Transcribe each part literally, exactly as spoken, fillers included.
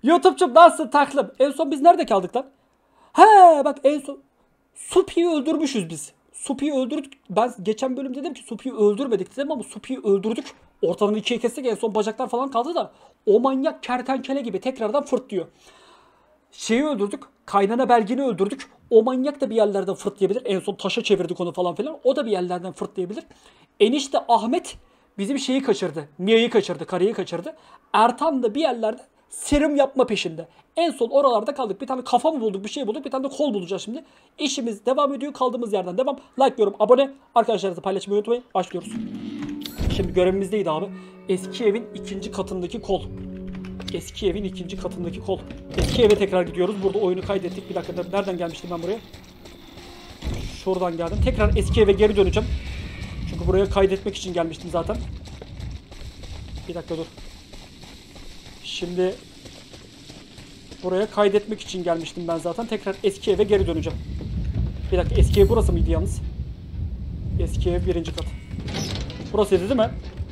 YouTube'cum nasılsın taklım? En son biz nerede kaldık lan? He bak en son Supi'yi öldürmüşüz biz. Supi'yi öldürdük. Ben geçen bölüm dedim ki Supi'yi öldürmedik dedim ama Supi'yi öldürdük. Ortadan ikiye kestik, en son bacaklar falan kaldı da o manyak kertenkele gibi tekrardan fırtlıyor. Şeyi öldürdük. Kaynana Belgin'i öldürdük. O manyak da bir yerlerden fırtlayabilir. En son taşa çevirdik onu falan filan. O da bir yerlerden fırtlayabilir. Enişte Ahmet bizim şeyi kaçırdı. Mia'yı kaçırdı. Karıyı kaçırdı. Ertan da bir yerlerde serum yapma peşinde. En son oralarda kaldık. Bir tane kafa mı bulduk, bir şey bulduk. Bir tane de kol bulacağız şimdi. İşimiz devam ediyor. Kaldığımız yerden devam. Like, yorum, abone. Arkadaşlarınızla paylaşmayı unutmayın. Başlıyoruz. Şimdi görevimizdeydi abi. Eski evin ikinci katındaki kol. Eski evin ikinci katındaki kol. Eski eve tekrar gidiyoruz. Burada oyunu kaydettik. Bir dakika, nereden gelmiştim ben buraya? Şuradan geldim. Tekrar eski eve geri döneceğim. Çünkü buraya kaydetmek için gelmiştim zaten. Bir dakika dur. Şimdi buraya kaydetmek için gelmiştim ben zaten. Tekrar eski eve geri döneceğim. Bir dakika, eski ev burası mıydı yalnız? Eski ev birinci kat. Burasıydı değil mi?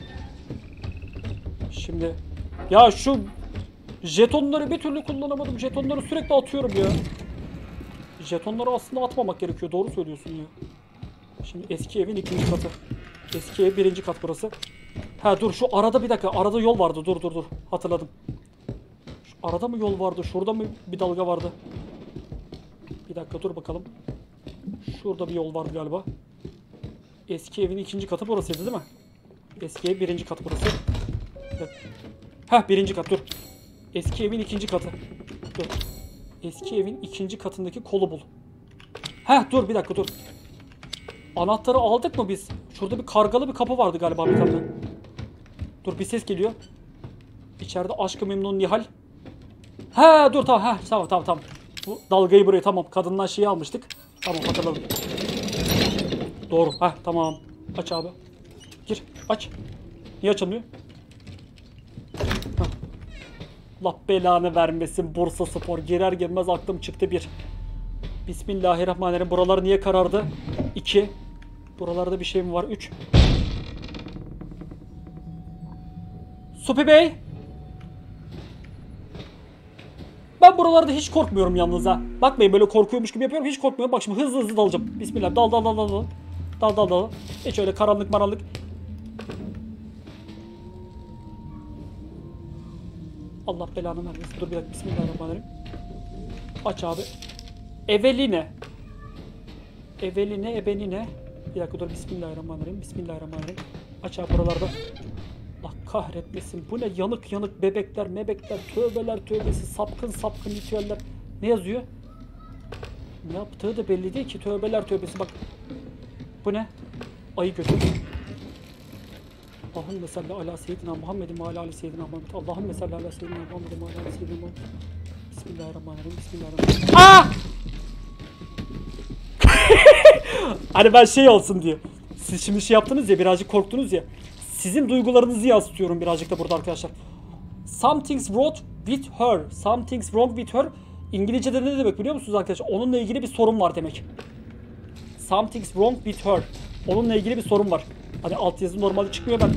Şimdi ya şu jetonları bir türlü kullanamadım. Jetonları sürekli atıyorum ya. Jetonları aslında atmamak gerekiyor. Doğru söylüyorsun ya. Şimdi eski evin ikinci katı. Eski ev birinci kat burası. Ha dur, şu arada bir dakika. Arada yol vardı. Dur dur dur. Hatırladım. Şu arada mı yol vardı? Şurada mı bir dalga vardı? Bir dakika dur bakalım. Şurada bir yol vardı galiba. Eski evin ikinci katı burasıydı değil mi? Eski ev birinci kat burası. Evet. Heh, birinci kat dur. Eski evin ikinci katı. Dur. Eski evin ikinci katındaki kolu bul. Heh dur bir dakika dur. Anahtarı aldık mı biz? Şurada bir kargalı bir kapı vardı galiba bir tane. Dur, bir ses geliyor. İçeride Aşk-ı Memnun Nihal. He dur tamam, he tamam tamam tamam. Bu dalgayı buraya, tamam, kadından şeyi almıştık. Tamam, hatırladım. Doğru, heh tamam. Aç abi. Gir aç. Niye açılmıyor? Heh. Allah belanı vermesin Bursa Spor. Girer girmez aklım çıktı bir. Bismillahirrahmanirrahim. Buralar niye karardı? iki. Buralarda bir şey mi var? üç. Supi Bey. Ben buralarda hiç korkmuyorum yalnız ha. Bakmayın, böyle korkuyormuş gibi yapıyorum. Hiç korkmuyorum. Bak şimdi hızlı hızlı dalacağım. Bismillah. Dal dal dal dal dal. Dal dal dal. Hiç öyle karanlık maranlık. Allah belanı vermesin. Dur bir dakika. Bismillahirrahmanirrahim. Aç abi. Eveline. Eveline, ebenine. Bir dakika dur. Bismillahirrahmanirrahim. Bismillahirrahmanirrahim. Aç abi buralarda. Allah kahretmesin. Bu ne yanık yanık bebekler, mebekler, tövbeler tövbesi, sapkın sapkın ritüeller. Ne yazıyor? Ne yaptığı da belli değil ki. Tövbeler tövbesi bak. Bu ne? Ayı götür. Allahümme salli ala seyyidina Muhammedin ve ala ali seyyidina Muhammed. Allahümme salli ala seyyidina Muhammedin ve ala ali seyyidina Muhammed. Bismillahirrahmanirrahim. Bismillahirrahmanirrahim. Aa! Hani ben şey olsun diye. Siz şimdi şey yaptınız ya, birazcık korktunuz ya. Sizin duygularınızı yansıtıyorum birazcık da burada arkadaşlar. Something's wrong with her. Something's wrong with her. İngilizce'de ne demek biliyor musunuz arkadaşlar? Onunla ilgili bir sorun var demek. Something's wrong with her. Onunla ilgili bir sorun var. Hani altyazı normalde çıkmıyor ben.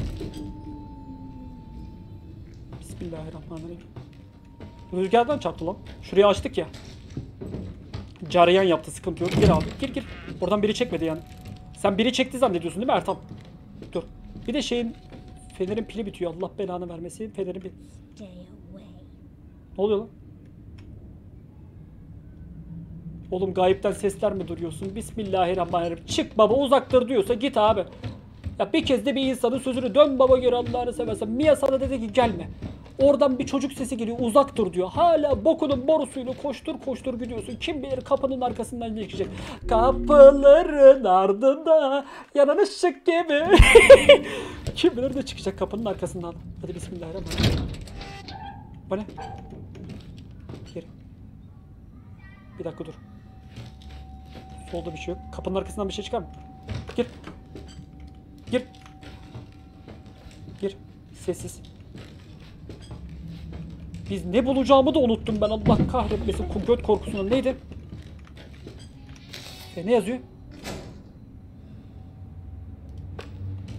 Bismillahirrahmanirrahim. Rüzgardan çarptı lan. Şurayı açtık ya. Carayan yaptı, sıkıntı yok. Gir abi, gir gir. Oradan biri çekmedi yani. Sen biri çekti zannediyorsun değil mi Ertan? Dur. Bir de şeyin, fenerin pili bitiyor. Allah belanı vermesin. Fenerin pili. Ne oluyor lan? Oğlum gayipten sesler mi duruyorsun? Bismillahirrahmanirrahim. Çık baba, uzaktır diyorsa git abi. Ya bir kez de bir insanın sözünü dön baba göre, Allah'ını seversen. Mia sana dedi ki gelme. Oradan bir çocuk sesi geliyor, uzaktır diyor. Hala bokunun borusuyla koştur koştur gidiyorsun. Kim bilir kapının arkasından ne çıkacak. Kapıların ardında yanan ışık gibi. Kim bilir ne çıkacak kapının arkasından. Hadi bismillahirrahmanirrahim. Bu ne? Geri. Bir dakika dur. Solda bir şey yok. Kapının arkasından bir şey çıkar mı? Gir. Gir. Gir. Sessiz. Biz ne bulacağımı da unuttum ben, Allah kahretmesin. Göt korkusundan neydi? E, ne yazıyor?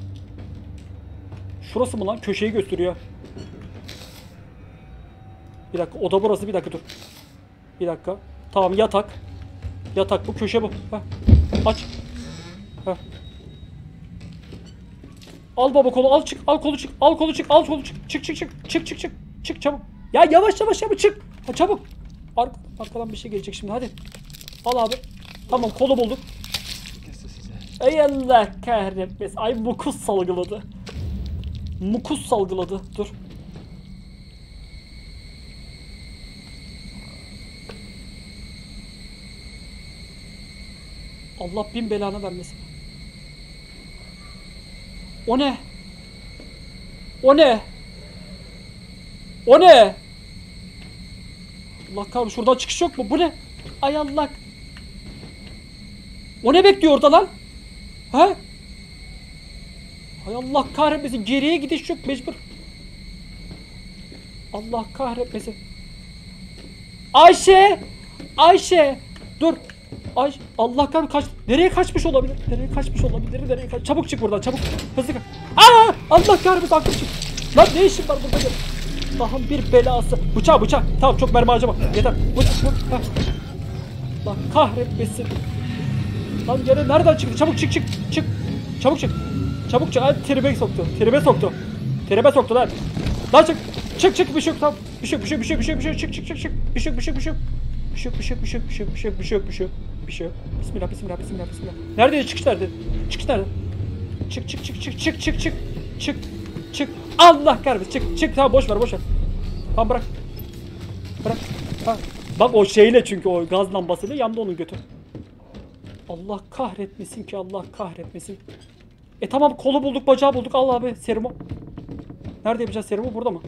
Şurası mı lan? Köşeyi gösteriyor. Bir dakika oda burası, bir dakika dur. Bir dakika. Tamam yatak. Yatak bu, köşe bu. Heh. Aç. Heh. Al baba kolu, al çık, al kolu çık, al kolu çık, al kolu çık. Çık çık çık. Çık çık çık. Çık çabuk. Ya yavaş yavaş yavaş çık. Ha, çabuk. Ar arkadan bir şey gelecek şimdi, hadi. Al abi. Tamam kolu bulduk. Ey Allah kahretmesin. Ay mukus salgıladı. Mukus salgıladı. Dur. Allah bin belanı vermesin. O ne? O ne? O ne? Allah kahretsin, şuradan çıkış yok mu? Bu ne? Ay Allah. O ne bekliyor orada lan? He? Hay Allah kahretmesin, geriye gidiş yok mecbur. Allah kahretmesin. Ayşe! Ayşe! Dur. Ay Allah kahretmesin, kaç. Nereye kaçmış olabilir? Nereye kaçmış olabilir? Nereye kaç? Çabuk çık buradan, çabuk. Hızlı kaç. Aa! Allah kahretmesin, aklım çık. Lan ne işin var burada? Daha bir belası. Bıçak bıçak. Tamam çok mermi harcama. Yeter. Bıçak bıçak. Allah kahretmesin. Lan yere nereden çıktı? Çabuk çık çık çık. Çabuk çık. Çabuk çık. Hadi tribe soktu. Tribe soktu. Tribe soktu lan. Lan çık. Çık çık bir şey yok tamam. Bir şey yok bir şey yok bir şey yok bir şey yok bir şey yok. Çık çık çık çık. Bir şey yok bir şey yok bir şey yok. Bir şey yok bir şey yok bir şey yok bir şey yok bir şey yok bir şey yok bir şey yok. Bir şey yok. Bismillah bismillah bismillah bismillah. Nerede çıkış nerede? Çıkış nerede? Çık çık çık çık çık çık çık. Çık. Çık. Allah kahretsin. Çık çık tamam boş ver boş ver. Tamam bırak. Bırak. Ha. Bak o şeyle, çünkü o gaz lambasıyla yandı onun götü. Allah kahretmesin ki, Allah kahretmesin. E tamam kolu bulduk, bacağı bulduk. Al abi serumu. Nerede yapacağız serumu? Burada mı?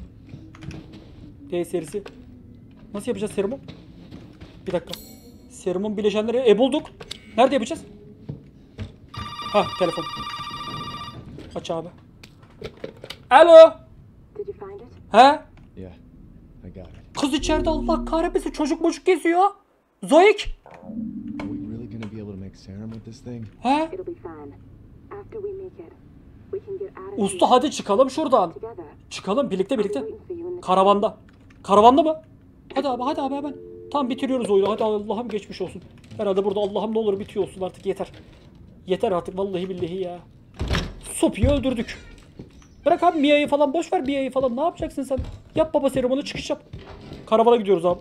D serisi. Nasıl yapacağız serumu? Bir dakika. Serumun bileşenleri e bulduk. Nerede yapacağız? Ha telefon. Aç abi. Alo. He? Yeah, I got it. Kız içeride, Allah kahretmesin, çocuk mocuk geziyor. Zoik. Are we really gonna be able to make serum with this thing? He? It'll be fine. After we make it, we can get out of Usta hadi çıkalım şuradan. together. Çıkalım birlikte birlikte. Waiting for you in the Karavanda. Karavanda mı? Hadi abi hadi abi hemen. Tam bitiriyoruz oyunu. Hadi Allah'ım geçmiş olsun. Herhalde burada Allah'ım ne olur bitiyor olsun artık, yeter. Yeter artık vallahi billahi ya. Sophie'yi öldürdük. Bırak abi Mia'yı falan, boş ver Mia'yı falan. Ne yapacaksın sen? Yap baba serumunu, çıkış yap. Karavana gidiyoruz abi.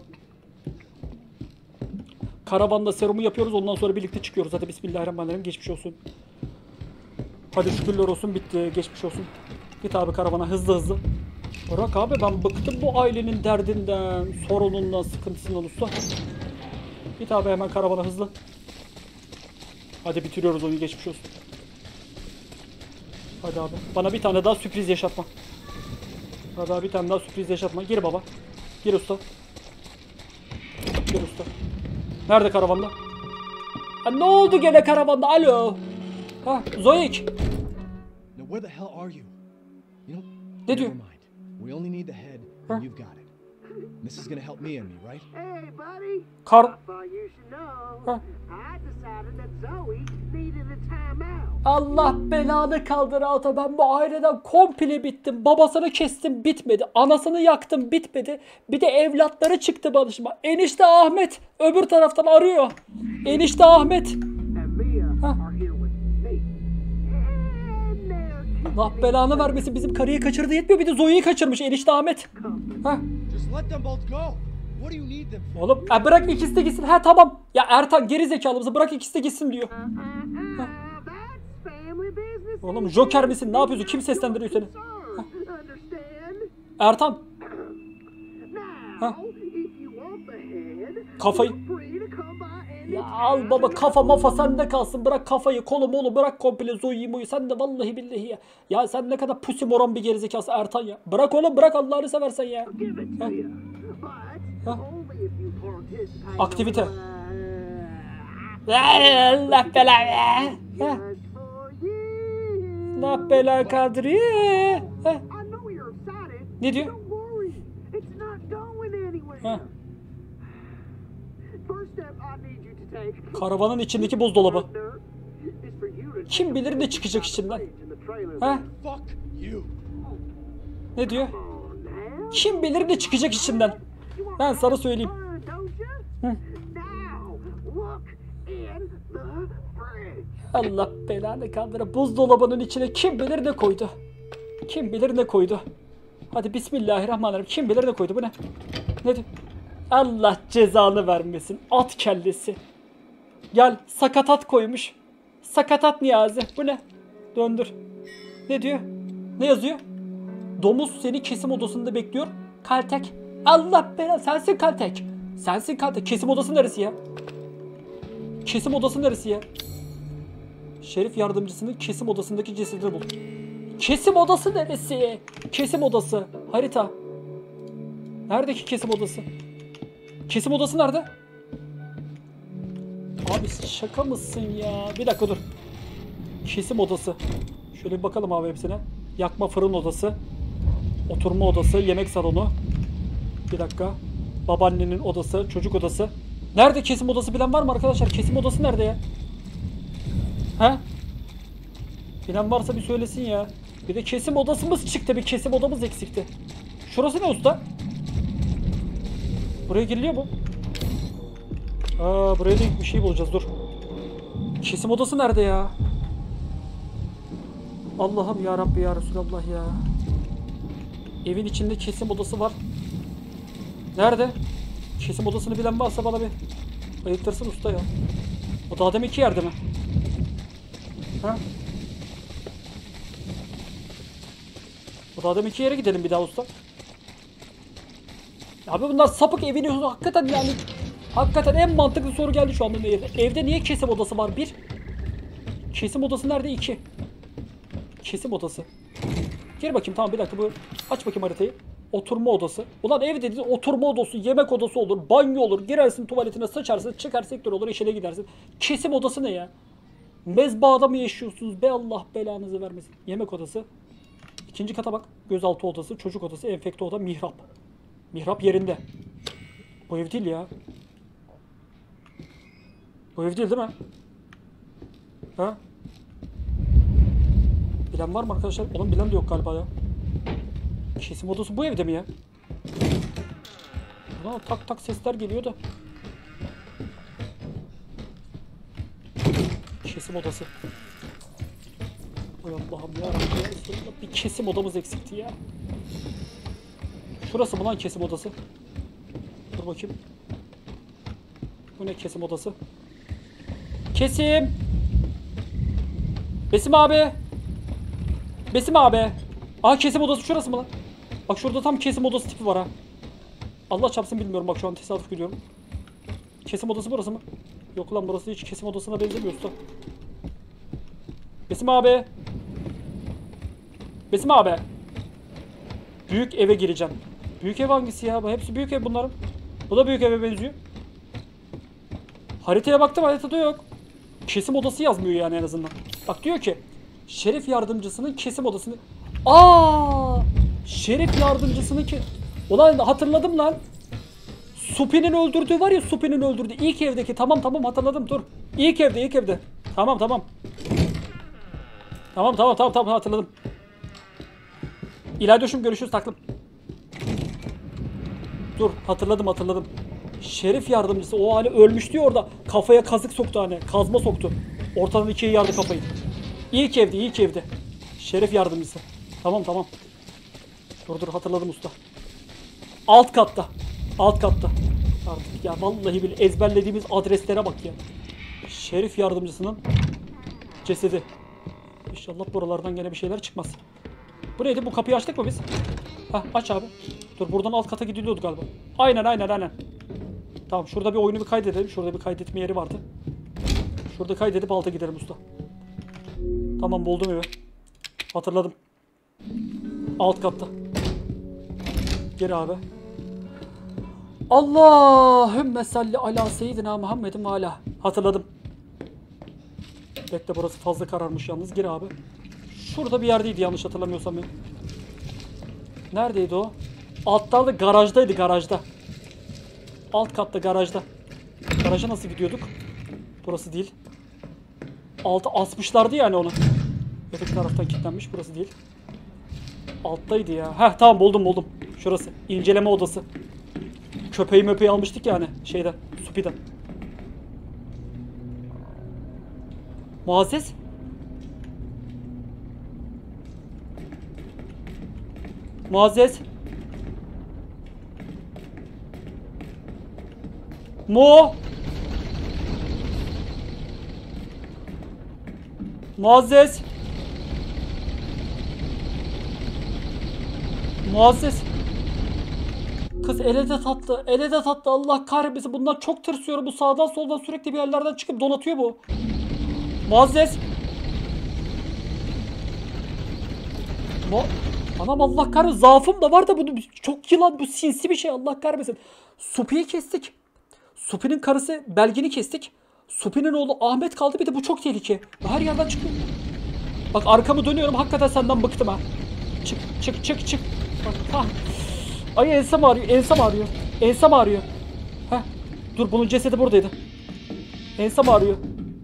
Karavanda serumu yapıyoruz, ondan sonra birlikte çıkıyoruz. Hadi bismillahirrahmanirrahim, geçmiş olsun. Hadi şükürler olsun, bitti, geçmiş olsun. Git abi karavana hızlı hızlı. Bırak abi, ben bıktım bu ailenin derdinden, sorunundan, sıkıntısından usta. Git abi hemen karavana hızlı. Hadi bitiriyoruz oyunu, geçmiş olsun. Hadi abi bana bir tane daha sürpriz yaşatma. Hadi abi bir tane daha sürpriz yaşatma. Gir baba. Gir usta. Gir usta. Nerede karavanda? Ha, ne oldu gene karavanda? Alo. Ha Zoik. Now where the hell are you? You know, Ne diyor? never mind. We only need the head, and you've got it. This is gonna help me and me, right? Hey, buddy. Kar... I thought you should know. Huh? I decided that Zoe needed a timeout. Allah belanı kaldır Ata, ben bu aileden komple bittim. Babasını kestim, bitmedi. Anasını yaktım, bitmedi. Bir de evlatları çıktı başıma. Enişte Ahmet öbür taraftan arıyor. Enişte Ahmet. And Mia Huh? are here with me. And they're Allah belanı vermesin, bizim karıyı kaçırdı yetmiyor, bir de Zoe'yi kaçırmış enişte Ahmet. Ha? Just let them both go. What do you need them for? Oğlum e bırak ikisi de gitsin. Ha tamam. Ya Ertan geri zekalımızı bırak ikisi de gitsin diyor. uh, that's family business. Oğlum Joker misin? Ne yapıyorsun? Kim seslendiriyor seni? Understand? Ertan. Now, if you want the head, Kafayı. free to come by Ya anytime. al baba, kafa mafa sende kalsın. Bırak kafayı, kolu molu bırak komple, Zoe'yi moyu. Sen de vallahi billahi ya. Ya sen ne kadar pusi moron bir gerizekası Ertan ya. Bırak oğlum, bırak Allah'ını seversen ya. Give it to Huh? you. But Huh? only if you participate. Aktivite. Uh, Allah belanı. Ha? just for you. Allah belanı Kadri. Ha? I know you're excited. Ne diyor? Don't worry. It's not going anywhere. Ha? First step I need you to take. Karavanın içindeki buzdolabı. is for you to Kim take bilir a ne çıkacak look içinden. in the trailer. Ha? Fuck you. Ne diyor? Come on now. Kim bilir ne çıkacak içinden. Ben sana söyleyeyim. Bird, don't you? Now, look in the fridge. Allah belanı kaldıra. Buzdolabının içine kim bilir ne koydu. Kim bilir ne koydu. Hadi bismillahirrahmanirrahim. Kim bilir ne koydu, bu ne? Ne diyor? Allah cezanı vermesin. At kellesi. Gel, sakatat koymuş. Sakatat Niyazi. Bu ne? Döndür. Ne diyor? Ne yazıyor? Domuz seni kesim odasında bekliyor. Kaltek. Allah belanı. Sensin Kaltek. Sensin Kaltek. Kesim odası neresi ya? Kesim odası neresi ya? Şerif yardımcısının kesim odasındaki cesedini bul. Kesim odası neresi? Kesim odası. Harita. Nerede ki kesim odası? Kesim odası nerede? Abi şaka mısın ya? Bir dakika dur. Kesim odası. Şöyle bir bakalım abi hepsine. Yakma fırın odası. Oturma odası. Yemek salonu. Bir dakika. Babaannenin odası. Çocuk odası. Nerede kesim odası bilen var mı arkadaşlar? Kesim odası nerede ya? He? Bilen varsa bir söylesin ya. Bir de kesim odasımız çıktı. Bir kesim odamız eksikti. Şurası ne usta? Buraya giriliyor mu? Aa, buraya da bir şey bulacağız, dur. Kesim odası nerede ya? Allah'ım ya Rabbi ya Resulallah ya. Evin içinde kesim odası var. Nerede? Kesim odasını bilen varsa bana bir ayıktırsın usta ya. O da adam iki yerde mi? Ha? O da adam iki yere gidelim bir daha usta. Abi bunlar sapık, evini hakikaten yani. Hakikaten en mantıklı soru geldi şu anda evde. Evde niye kesim odası var? Bir. Kesim odası nerede? İki. Kesim odası. Gir bakayım, tamam bir dakika bu. Aç bakayım haritayı. Oturma odası. Ulan ev dediğin oturma odası, yemek odası olur, banyo olur. Girersin tuvaletine, sıçarsın, çıkar sektör olur, işine gidersin. Kesim odası ne ya? Mezbahada mı yaşıyorsunuz? Be Allah belanızı vermesin. Yemek odası. İkinci kata bak. Gözaltı odası, çocuk odası, enfekte oda, mihrap. Mihrap yerinde. Bu ev değil ya. Bu ev değil değil mi? Ha? Bilen var mı arkadaşlar? Oğlum bilen de yok galiba ya. Kesim odası bu evde mi ya? Ulan tak tak sesler geliyor da. Kesim odası. Hay Allah'ım ya Rabbi ya Resulallah. Bir kesim odamız eksikti ya. Şurası mı lan kesim odası? Dur bakayım. Bu ne kesim odası? Kesim. Besim abi. Besim abi. Aa, kesim odası şurası mı lan? Bak şurada tam kesim odası tipi var ha. Allah çarpsın bilmiyorum, bak şu an tesadüf gidiyorum. Kesim odası burası mı? Yok lan, burası hiç kesim odasına benzemiyor usta. Besim abi. Besim abi. Büyük eve gireceğim. Büyük ev hangisi ya? Hepsi büyük ev bunların. Bu da büyük eve benziyor. Haritaya baktım, haritada yok. Kesim odası yazmıyor yani en azından. Bak diyor ki Şerif yardımcısının kesim odasını. Aa! Şerif yardımcısının ki. Ulan hatırladım lan. Supi'nin öldürdüğü var ya, Supi'nin öldürdüğü ilk evdeki. Tamam tamam hatırladım, dur. İlk evde, ilk evde. Tamam tamam. Tamam tamam tamam tamam hatırladım. İlaydoş'um görüşürüz taklım. Dur hatırladım hatırladım. Şerif yardımcısı o hani ölmüştü ya orada. Kafaya kazık soktu hani. Kazma soktu. Ortadan ikiye yardı kafayı. İlk evde, ilk evde. Şerif yardımcısı. Tamam tamam. Dur dur hatırladım usta. Alt katta. Alt katta. Artık ya vallahi bile ezberlediğimiz adreslere bak ya. Şerif yardımcısının cesedi. İnşallah buralardan gene bir şeyler çıkmaz. Bu neydi? Bu kapıyı açtık mı biz? Hah aç abi. Dur buradan alt kata gidiliyordu galiba. Aynen aynen aynen. Tamam şurada bir oyunu bir kaydedelim. Şurada bir kaydetme yeri vardı. Şurada kaydedip alta gidelim usta. Tamam buldum evi. Hatırladım. Alt katta. Geri abi. Allahümme salli ala seyyidina Muhammedin ve ala. Hatırladım. Bekle burası fazla kararmış yalnız. Gir abi. Şurada bir yerdeydi yanlış hatırlamıyorsam ya. Neredeydi o? Altta da garajdaydı, garajda. Alt katta garajda. Garaja nasıl gidiyorduk? Burası değil. Altı asmışlardı yani onu. Öteki taraftan kilitlenmiş, burası değil. Alttaydı ya. Heh tamam buldum buldum. Şurası. İnceleme odası. Köpeği möpeği almıştık yani şeyden. Supi'den. Muazzez. Muazzez. Mu. Muazzez. Muazzez. Kız ele de tatlı. Ele de tatlı. Allah kahretmesin. Bundan çok tırsıyorum. Bu sağdan soldan sürekli bir yerlerden çıkıp donatıyor bu. Muazzez. Mu Anam Allah kahretsin. Zaafım da var da bunu çok yılan. Bu sinsi bir şey. Allah kahretmesin. Supi'yi kestik. Supi'nin karısı Belgin'i kestik. Supi'nin oğlu Ahmet kaldı. Bir de bu çok tehlike. Her yerden çıkıyor. Bak arkamı dönüyorum. Hakikaten senden bıktım ha. Çık çık çık çık. Bak ha. Ay ensem ağrıyor. Ensem ağrıyor. Ensem ağrıyor. Heh. Dur bunun cesedi buradaydı. Ensem ağrıyor.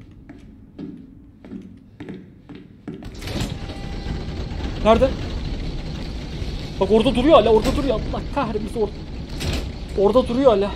Nerede? Bak orada duruyor hala. Orada duruyor. Allah kahretmesin orada. Orada duruyor hala.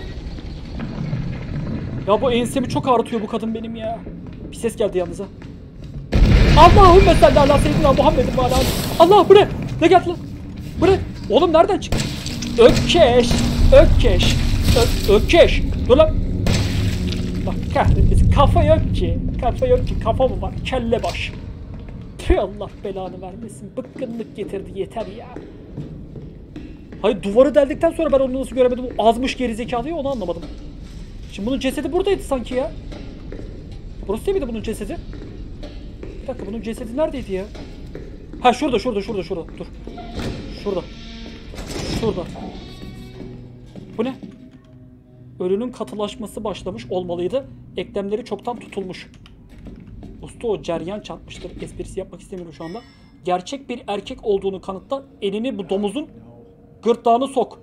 Ya bu ensemi çok ağrıtıyor bu kadın benim ya. Bir ses geldi yalnız ha. Allahümme salli ala seyyidina Muhammedin ve ala. Allah bu ne? Ne geldi lan? Bu ne? Oğlum nereden çıktı? Ökkeş. Ökkeş. Ö Ökkeş. Dur lan. Bak kahretmesin. Kafa yok ki. Kafa yok ki. Kafa mı var? Kelle baş. Tüh Allah belanı vermesin. Bıkkınlık getirdi. Yeter ya. Hayır duvarı deldikten sonra ben onu nasıl göremedim? Azmış gerizekalı ya onu anlamadım. Şimdi bunun cesedi buradaydı sanki ya. Burası değil miydi bunun cesedi? Bir dakika bunun cesedi neredeydi ya? Ha şurada şurada şurada şurada. Dur. Şurada. Şurada. Bu ne? Ölünün katılaşması başlamış olmalıydı. Eklemleri çoktan tutulmuş. Usta o ceryan çarpmıştır. Esprisi yapmak istemiyorum şu anda. Gerçek bir erkek olduğunu kanıtla elini bu domuzun gırtlağını sok.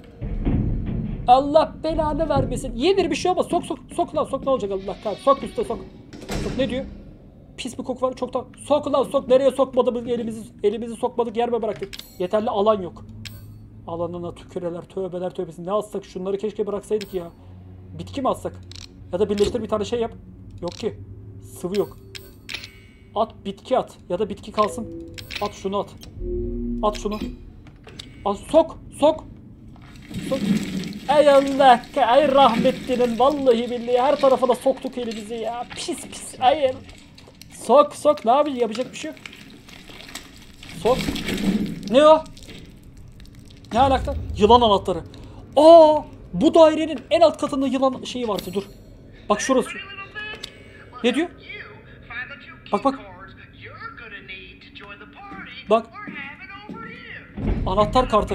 Allah belanı vermesin. Yedir bir şey olmaz. Sok sok. Sok lan sok ne olacak Allah kahretsin. Sok usta sok. Sok ne diyor? Pis bir koku var çoktan. Sok lan sok. Nereye sokmadık elimizi elimizi sokmadık yer mi bıraktık? Yeterli alan yok. Alanına tüküreler tövbeler tövbesi. Ne atsak şunları keşke bıraksaydık ya. Bitki mi atsak? Ya da birleştir bir tane şey yap. Yok ki. Sıvı yok. At bitki at. Ya da bitki kalsın. At şunu at. At şunu. At sok. Sok. Sok. Ey Allah. Ey rahmetlinin. Vallahi billahi her tarafa da soktuk elimizi ya. Pis pis. Hayır. Sok sok. Ne yapayım? Yapacak bir şey yok. Sok. Ne o? Ne alaka? Yılan anahtarı. Aa, bu dairenin en alt katında yılan şeyi vardı. Dur. Bak şurası. Ne diyor? Bak bak. Bak. Anahtar kartı.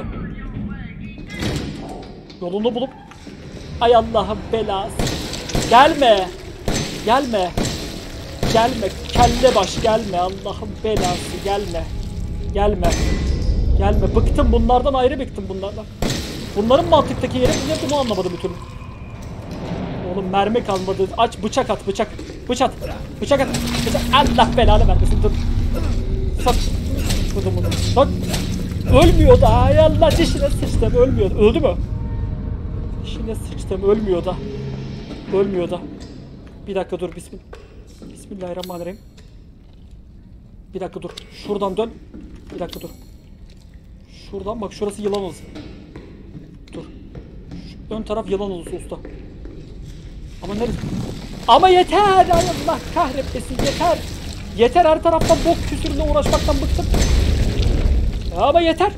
Yolunu bulup. Ay Allah'ım belası. Gelme. Gelme. Gelme. Kelle baş gelme. Allah'ım belası gelme. Gelme. Gelme. Bıktım bunlardan ayrı bıktım bunlardan. Bunların mantıktaki yeri ne bunu anlamadım bir türlü. Oğlum mermi kalmadı. Aç bıçak at bıçak. Bıçak at. Bıçak at. Bıçak. Allah belanı vermesin. Dur. Sok. Dur bunu. Sok. Ölmüyor da. Ay Allah dişine sıçtım. Ölmüyor. Öldü mü? Dişine sıçtım. Ölmüyor da. Ölmüyor da. Bir dakika dur. Bismillah. Bismillahirrahmanirrahim. Bir dakika dur. Şuradan dön. Bir dakika dur. Şuradan bak şurası yılan olsun. Dur. Şu ön taraf yılan olsun usta. Ama neresi? Ama yeter! Allah kahretmesin yeter! Yeter her taraftan bok küsürüne uğraşmaktan bıktım. Ya ama yeter!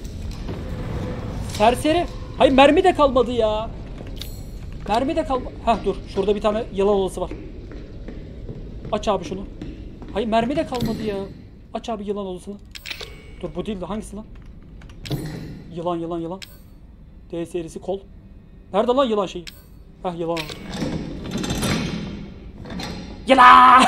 Serseri! Hayır mermi de kalmadı ya! Mermi de kalmadı. Heh dur şurada bir tane yılan odası var. Aç abi şunu. Hayır mermi de kalmadı ya. Aç abi yılan odasını. Dur bu değil de hangisi lan? Yılan yılan yılan. D serisi kol. Nerede lan yılan şeyi? Heh yılan. Yılan!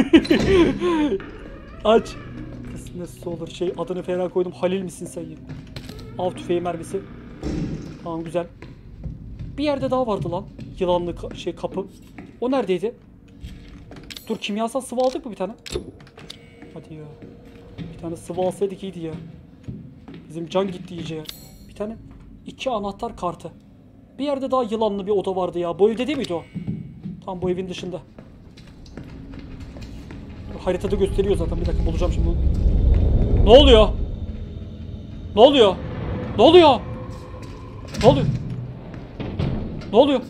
Aç. Kız nasıl olur şey adını fena koydum. Halil misin sen ya? Av tüfeği mermisi. Tamam güzel. Bir yerde daha vardı lan. Yılanlı ka şey kapı. O neredeydi? Dur kimyasal sıvı aldık mı bir tane? Hadi ya. Bir tane sıvı alsaydık iyiydi ya. Bizim can gitti iyice ya. Bir tane iki anahtar kartı. Bir yerde daha yılanlı bir oda vardı ya. Bu evde değil miydi o? Tam bu evin dışında. Haritada gösteriyor zaten. Bir dakika bulacağım şimdi. Ne oluyor? Ne oluyor? Ne oluyor? Ne oluyor? Ne oluyor?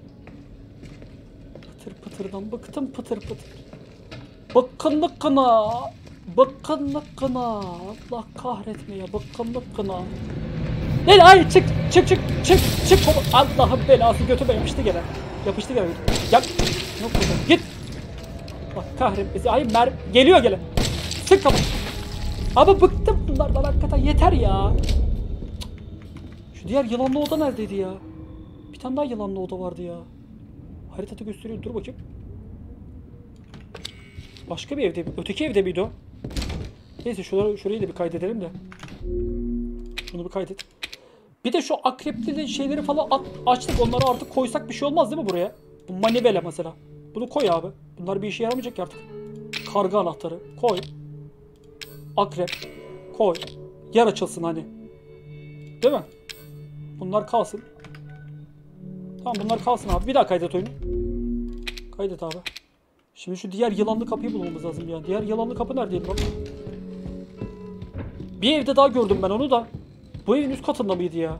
Pıtır pıtırdan bıktım pıtır pıtır. Bıkkınlık kına. Bıkkınlık kına. Allah kahretme ya. Bıkkınlık kına. Ne? Ay çık çık çık çık çık. Allah'ın belası götüme yapıştı gene. Yapıştı gene. Gel. Yok burada. Git. Bak kahretmesi. Ay mer geliyor gele. Sık kapı. Ama bıktım bunlardan hakikaten yeter ya. Şu diğer yılanlı oda neredeydi ya? Bir tane daha yılanlı oda vardı ya. Haritada gösteriyor. Dur bakayım. Başka bir evde mi? Öteki evde miydi o? Neyse şurayı, şurayı da bir kaydedelim de. Şunu bir kaydet. Bir de şu akrepli şeyleri falan at, açtık. Onları artık koysak bir şey olmaz değil mi buraya? Bu manivela mesela. Bunu koy abi. Bunlar bir işe yaramayacak ki artık. Karga anahtarı. Koy. Akrep. Koy. Yer açılsın hani. Değil mi? Bunlar kalsın. Tamam bunlar kalsın abi. Bir daha kaydet oyunu. Kaydet abi. Şimdi şu diğer yılanlı kapıyı bulmamız lazım ya. Diğer yılanlı kapı neredeydi bak. Bir evde daha gördüm ben onu da. Bu evin üst katında mıydı ya?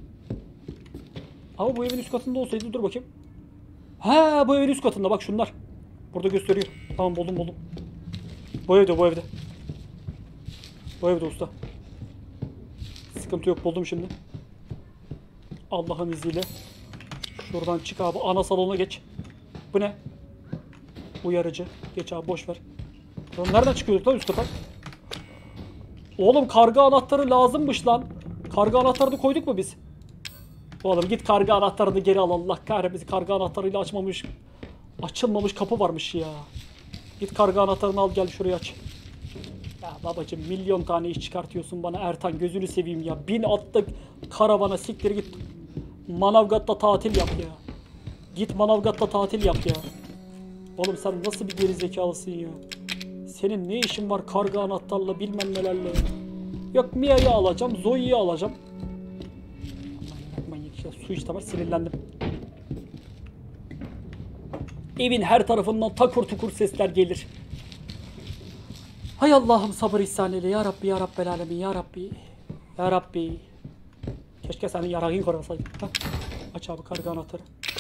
Ama bu evin üst katında olsaydı dur bakayım. Ha bu evin üst katında bak şunlar. Burada gösteriyor. Tamam buldum buldum. Bu evde bu evde. Bu evde usta. Sıkıntı yok buldum şimdi. Allah'ın izniyle. Şuradan çık abi ana salona geç. Bu ne? Uyarıcı. Geç abi boş ver. Lan nereden çıkıyorduk lan üst kata? Oğlum karga anahtarı lazımmış lan. Karga anahtarını koyduk mu biz? Oğlum git karga anahtarını geri al Allah kahretmesin. Karga anahtarıyla açmamış. Açılmamış kapı varmış ya. Git karga anahtarını al gel şurayı aç. Ya babacım milyon tane iş çıkartıyorsun bana Ertan gözünü seveyim ya. Bin atlı karavana siktir git. Manavgat'ta tatil yap ya. Git Manavgat'ta tatil yap ya. Oğlum sen nasıl bir gerizekalısın ya. Senin ne işin var karga anahtarla bilmem nelerle. Yok Mia'yı alacağım, Zoe'yi alacağım. Manyak manyak ya. Su içte var sinirlendim. Evin her tarafından takur tukur sesler gelir. Hay Allah'ım sabır ihsan eyle ya Rabbi ya Rabbel alemin ya Rabbi. Ya Rabbi. Keşke senin yarağını korasaydım. Ha? Aç abi karga anahtarı.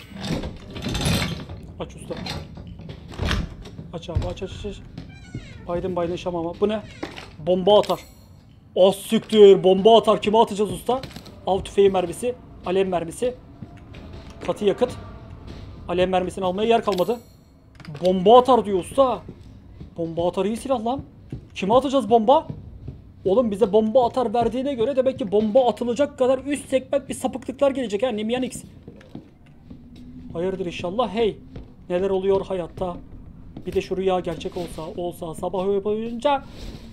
Aç usta. Aç abi aç aç aç. Biden Biden şamama. Bu ne? Bomba atar. Az siktir. Bomba atar. Kime atacağız usta? Av tüfeği mermisi. Alev mermisi. Katı yakıt. Alev mermisini almaya yer kalmadı. Bomba atar diyor usta. Bomba atar iyi silah lan. Kime atacağız bomba? Oğlum bize bomba atar verdiğine göre demek ki bomba atılacak kadar üst segment bir sapıklıklar gelecek ha. Nemian X. Hayırdır inşallah. Hey. Neler oluyor hayatta? Bir de şu rüya gerçek olsa, olsa sabah boyunca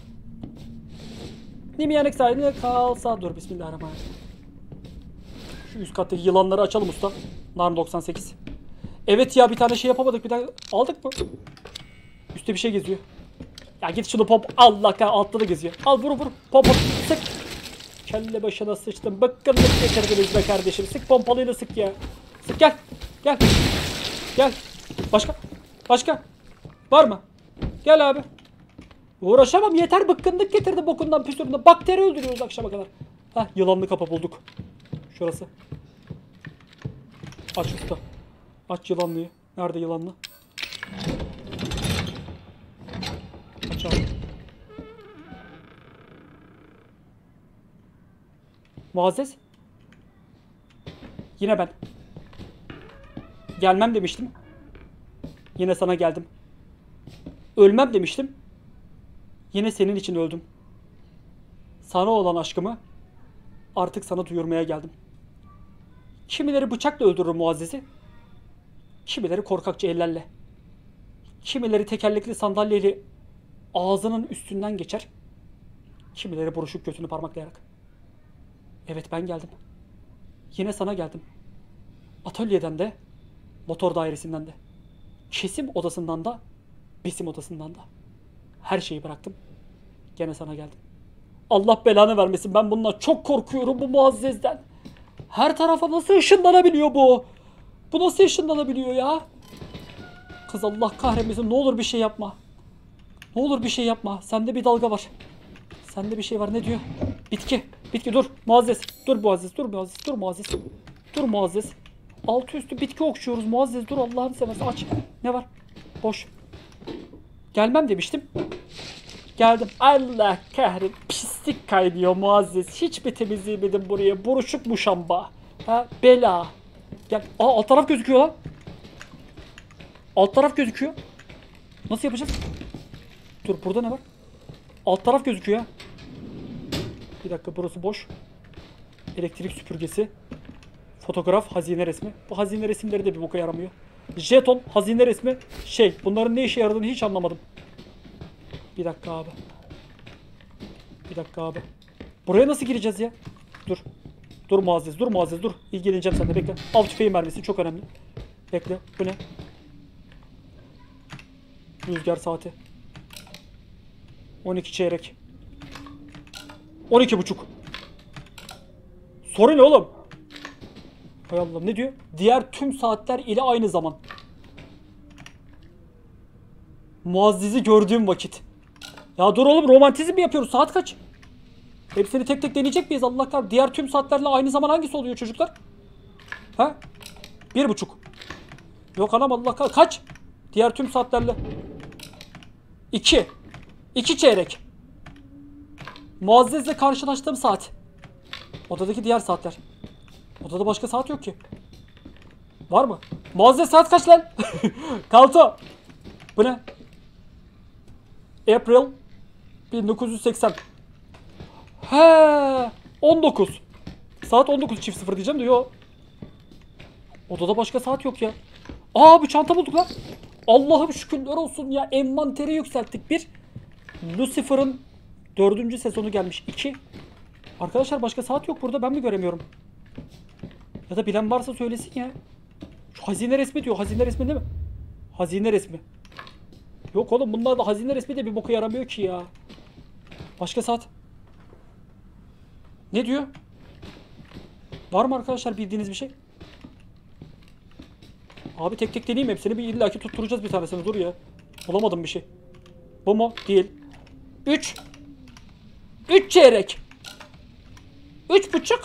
Nemian X haline kalsa. Dur bismillahirrahmanirrahim. Şu üst kattaki yılanları açalım usta. Narm doksan sekiz. Evet ya bir tane şey yapamadık. Bir tane aldık mı? Üstte bir şey geziyor. Ya git şunu pop. Allah kah altta da geziyor. Al vur vur. Pop pop sık. Kelle başına sıçtım. Bıkkınlık getirdiniz be kardeşim. Sık pompalıyla sık ya. Sık gel. Gel. Gel. Başka. Başka. Var mı? Gel abi. Uğraşamam yeter bıkkınlık getirdi bokundan püsüründen. Bakteri öldürüyoruz akşama kadar. Heh yılanlı kapı bulduk. Şurası. Aç usta. Aç yılanlıyı. Nerede yılanlı? Aç abi. Muazzez. Yine ben. Gelmem demiştim. Yine sana geldim. Ölmem demiştim. Yine senin için öldüm. Sana olan aşkımı artık sana duyurmaya geldim. Kimileri bıçakla öldürür Muazzez'i. Kimileri korkakça ellerle. Kimileri tekerlekli sandalyeyle ağzının üstünden geçer. Kimileri buruşuk götünü parmaklayarak. Evet ben geldim. Yine sana geldim. Atölyeden de, motor dairesinden de, kesim odasından da, besim odasından da. Her şeyi bıraktım. Gene sana geldim. Allah belanı vermesin. Ben bundan çok korkuyorum bu Muazzez'den. Her tarafa nasıl ışınlanabiliyor bu? Bu nasıl ışınlanabiliyor ya? Kız Allah kahretmesin, ne olur bir şey yapma. Ne olur bir şey yapma. Sende bir dalga var. Sende bir şey var, ne diyor? Bitki. Bitki dur. Muazzez. Dur Muazzez. Dur Muazzez. Dur Muazzez. Dur Muazzez. Altı üstü bitki okşuyoruz Muazzez. Dur Allah'ını seversen aç. Ne var? Boş. Gelmem demiştim. Geldim. Allah kahretsin. Pislik kaynıyor Muazzez. Hiç mi temizleyemedim buraya? Buruşuk muşamba. Ha, bela. Gel. Aa, alt taraf gözüküyor lan. Alt taraf gözüküyor. Nasıl yapacağız? Dur, burada ne var? Alt taraf gözüküyor ya. Bir dakika, burası boş. Elektrik süpürgesi. Fotoğraf, hazine resmi. Bu hazine resimleri de bir boka yaramıyor. Jeton, hazine resmi. Şey, bunların ne işe yaradığını hiç anlamadım. Bir dakika abi. Bir dakika abi. Buraya nasıl gireceğiz ya? Dur. Dur Muazzez, dur Muazzez, dur. İlgileneceğim seninle, bekle. Av tüfeği mermisi çok önemli. Bekle, bu ne? Rüzgar saati. on iki çeyrek. on iki buçuk. Soru ne oğlum? Hay Allah, ne diyor? Diğer tüm saatler ile aynı zaman. Muazzez'i gördüğüm vakit. Ya dur oğlum, romantizm mi yapıyoruz? Saat kaç? Hepsini tek tek deneyecek miyiz Allah kahretsin? Diğer tüm saatlerle aynı zaman hangisi oluyor çocuklar? Ha? Bir buçuk. Yok anam Allah kahretsin. Kaç? Diğer tüm saatlerle. İki. İki çeyrek. Muazzez'le karşılaştığım saat. Odadaki diğer saatler. Odada başka saat yok ki. Var mı? Muazzez saat kaç lan? Kalto. Bu ne? April bin dokuz yüz seksen. He, on dokuz. Saat on dokuz çift sıfır diyeceğim de yo. Odada başka saat yok ya. Aa, bir çanta bulduk lan. Allah'ım şükürler olsun ya. Envanteri yükselttik. Bir. Lucifer'ın dördüncü sezonu gelmiş. İki. Arkadaşlar başka saat yok burada. Ben mi göremiyorum? Ya da bilen varsa söylesin ya. Şu hazine resmi diyor. Hazine resmi değil mi? Hazine resmi. Yok oğlum, bunlar da hazine resmi de bir boka yaramıyor ki ya. Başka saat. Ne diyor? Var mı arkadaşlar bildiğiniz bir şey? Abi tek tek deneyeyim hepsini, bir illaki tutturacağız bir tanesini, dur ya. Bulamadım bir şey. Bu mu? Değil. üç. üç çeyrek. üç buçuk.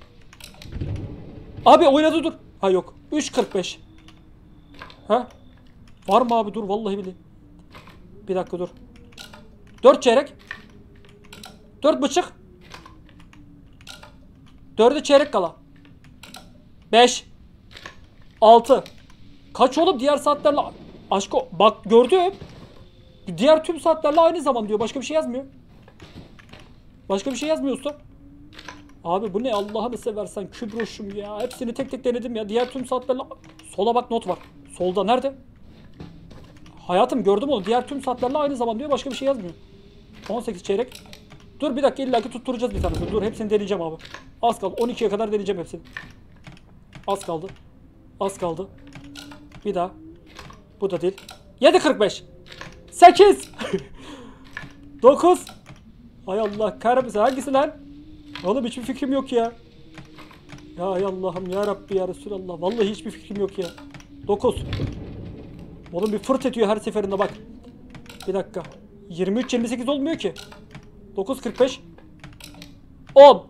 Abi oynadı dur. Ha yok. üç kırk beş. Ha? Var mı abi, dur vallahi billahi. Bir dakika dur. dört çeyrek. dört buçuk. dörde çeyrek kala. beş. altı. Kaç oğlum diğer saatlerle? Aşko bak, gördüm. Diğer tüm saatlerle aynı zaman diyor. Başka bir şey yazmıyor. Başka bir şey yazmıyor usta. Abi bu ne Allah'ını seversen Kübroş'um ya. Hepsini tek tek denedim ya. Diğer tüm saatlerle... Sola bak, not var. Solda nerede? Hayatım gördüm onu. Diğer tüm saatlerle aynı zaman diyor. Başka bir şey yazmıyor. on sekiz çeyrek. Dur bir dakika, illaki tutturacağız bir tanesini. Dur hepsini deneyeceğim abi. Az kaldı. on ikiye kadar deneyeceğim hepsini. Az kaldı. Az kaldı. Bir daha. Bu da değil. yedi kırk beş. sekiz. dokuz. Hay Allah kahretmesin, hangisi lan? Oğlum hiçbir fikrim yok ya. Ya hay Allah'ım ya Rabbi ya Resulallah. Vallahi hiçbir fikrim yok ya. dokuz. Oğlum bir fırt ediyor her seferinde bak. Bir dakika. yirmi üç yirmi sekiz olmuyor ki. dokuz kırk beş. on.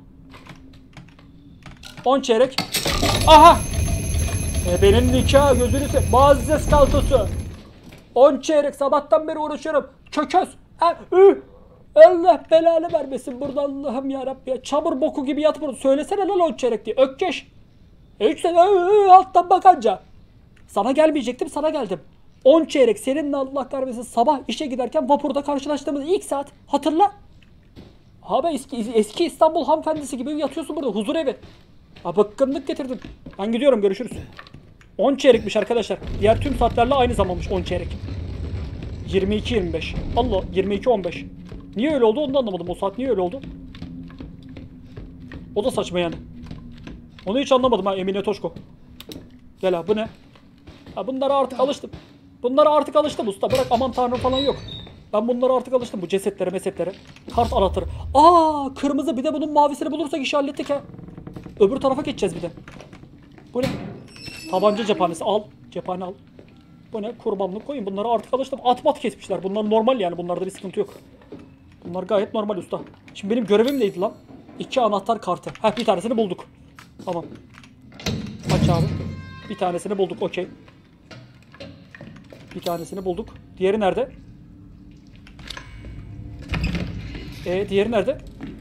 on çeyrek. Aha. E benim nikah gözünü se... Muazzez kaltosu. on çeyrek, sabahtan beri uğraşıyorum. Çököz. Ha, ü. Allah belanı vermesin burada Allah'ım yarabbim ya. Çamur boku gibi yat burada. Söylesene lan on çeyrek diye. Ökkeş. E üç sene alttan bakanca. Sana gelmeyecektim, sana geldim. on çeyrek seninle Allah kahretmesin sabah işe giderken vapurda karşılaştığımız ilk saat. Hatırla. Abi eski, eski İstanbul hanımefendisi gibi yatıyorsun burada. Huzur evi. Ha, bıkkınlık getirdin. Ben gidiyorum, görüşürüz. on çeyrekmiş arkadaşlar. Diğer tüm saatlerle aynı zamanmış on çeyrek. yirmi iki yirmi beş. Allah, yirmi iki on beş. Niye öyle oldu onu da anlamadım. O saat niye öyle oldu? O da saçma yani. Onu hiç anlamadım ha Emine Toşko. Gel abi, bu ne? Ha, bunlara artık alıştım. Bunlara artık alıştım usta. Bırak aman tanrım falan yok. Ben bunlara artık alıştım. Bu cesetlere mesetlere. Kart anahtarı. Aa, kırmızı, bir de bunun mavisini bulursak işi hallettik ha. Öbür tarafa geçeceğiz bir de. Bu ne? Tabanca cephanesi al. Cephane al. Bu ne? Kurbanlık koyun. Bunları artık alıştım. At mat kesmişler. Bunlar normal yani. Bunlarda bir sıkıntı yok. Bunlar gayet normal usta. Şimdi benim görevim neydi lan? İki anahtar kartı. Heh, bir tanesini bulduk. Tamam. Aç abi. Bir tanesini bulduk. Okey. Bir tanesini bulduk. Diğeri nerede? Ee, diğeri nerede?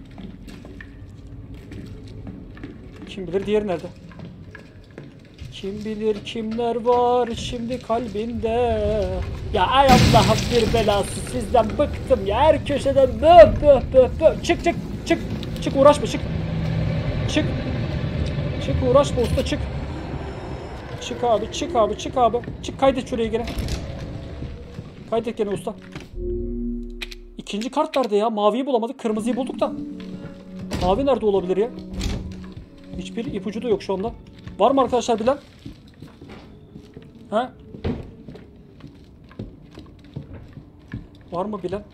Kim bilir diğeri nerede? Kim bilir kimler var şimdi kalbinde. Ya ay Allah'ım bir belası, sizden bıktım ya, her köşeden bö bö bö bö. Çık çık çık çık, uğraşma, çık. Çık. Çık, uğraşma usta, çık. Çık abi, çık abi, çık abi. Çık, kaydet şuraya gene. Kaydet gene usta. İkinci kart nerede ya? Maviyi bulamadık, kırmızıyı bulduk da. Mavi nerede olabilir ya? Hiçbir ipucu da yok şu anda. Var mı arkadaşlar bilen? He? Var mı bilen?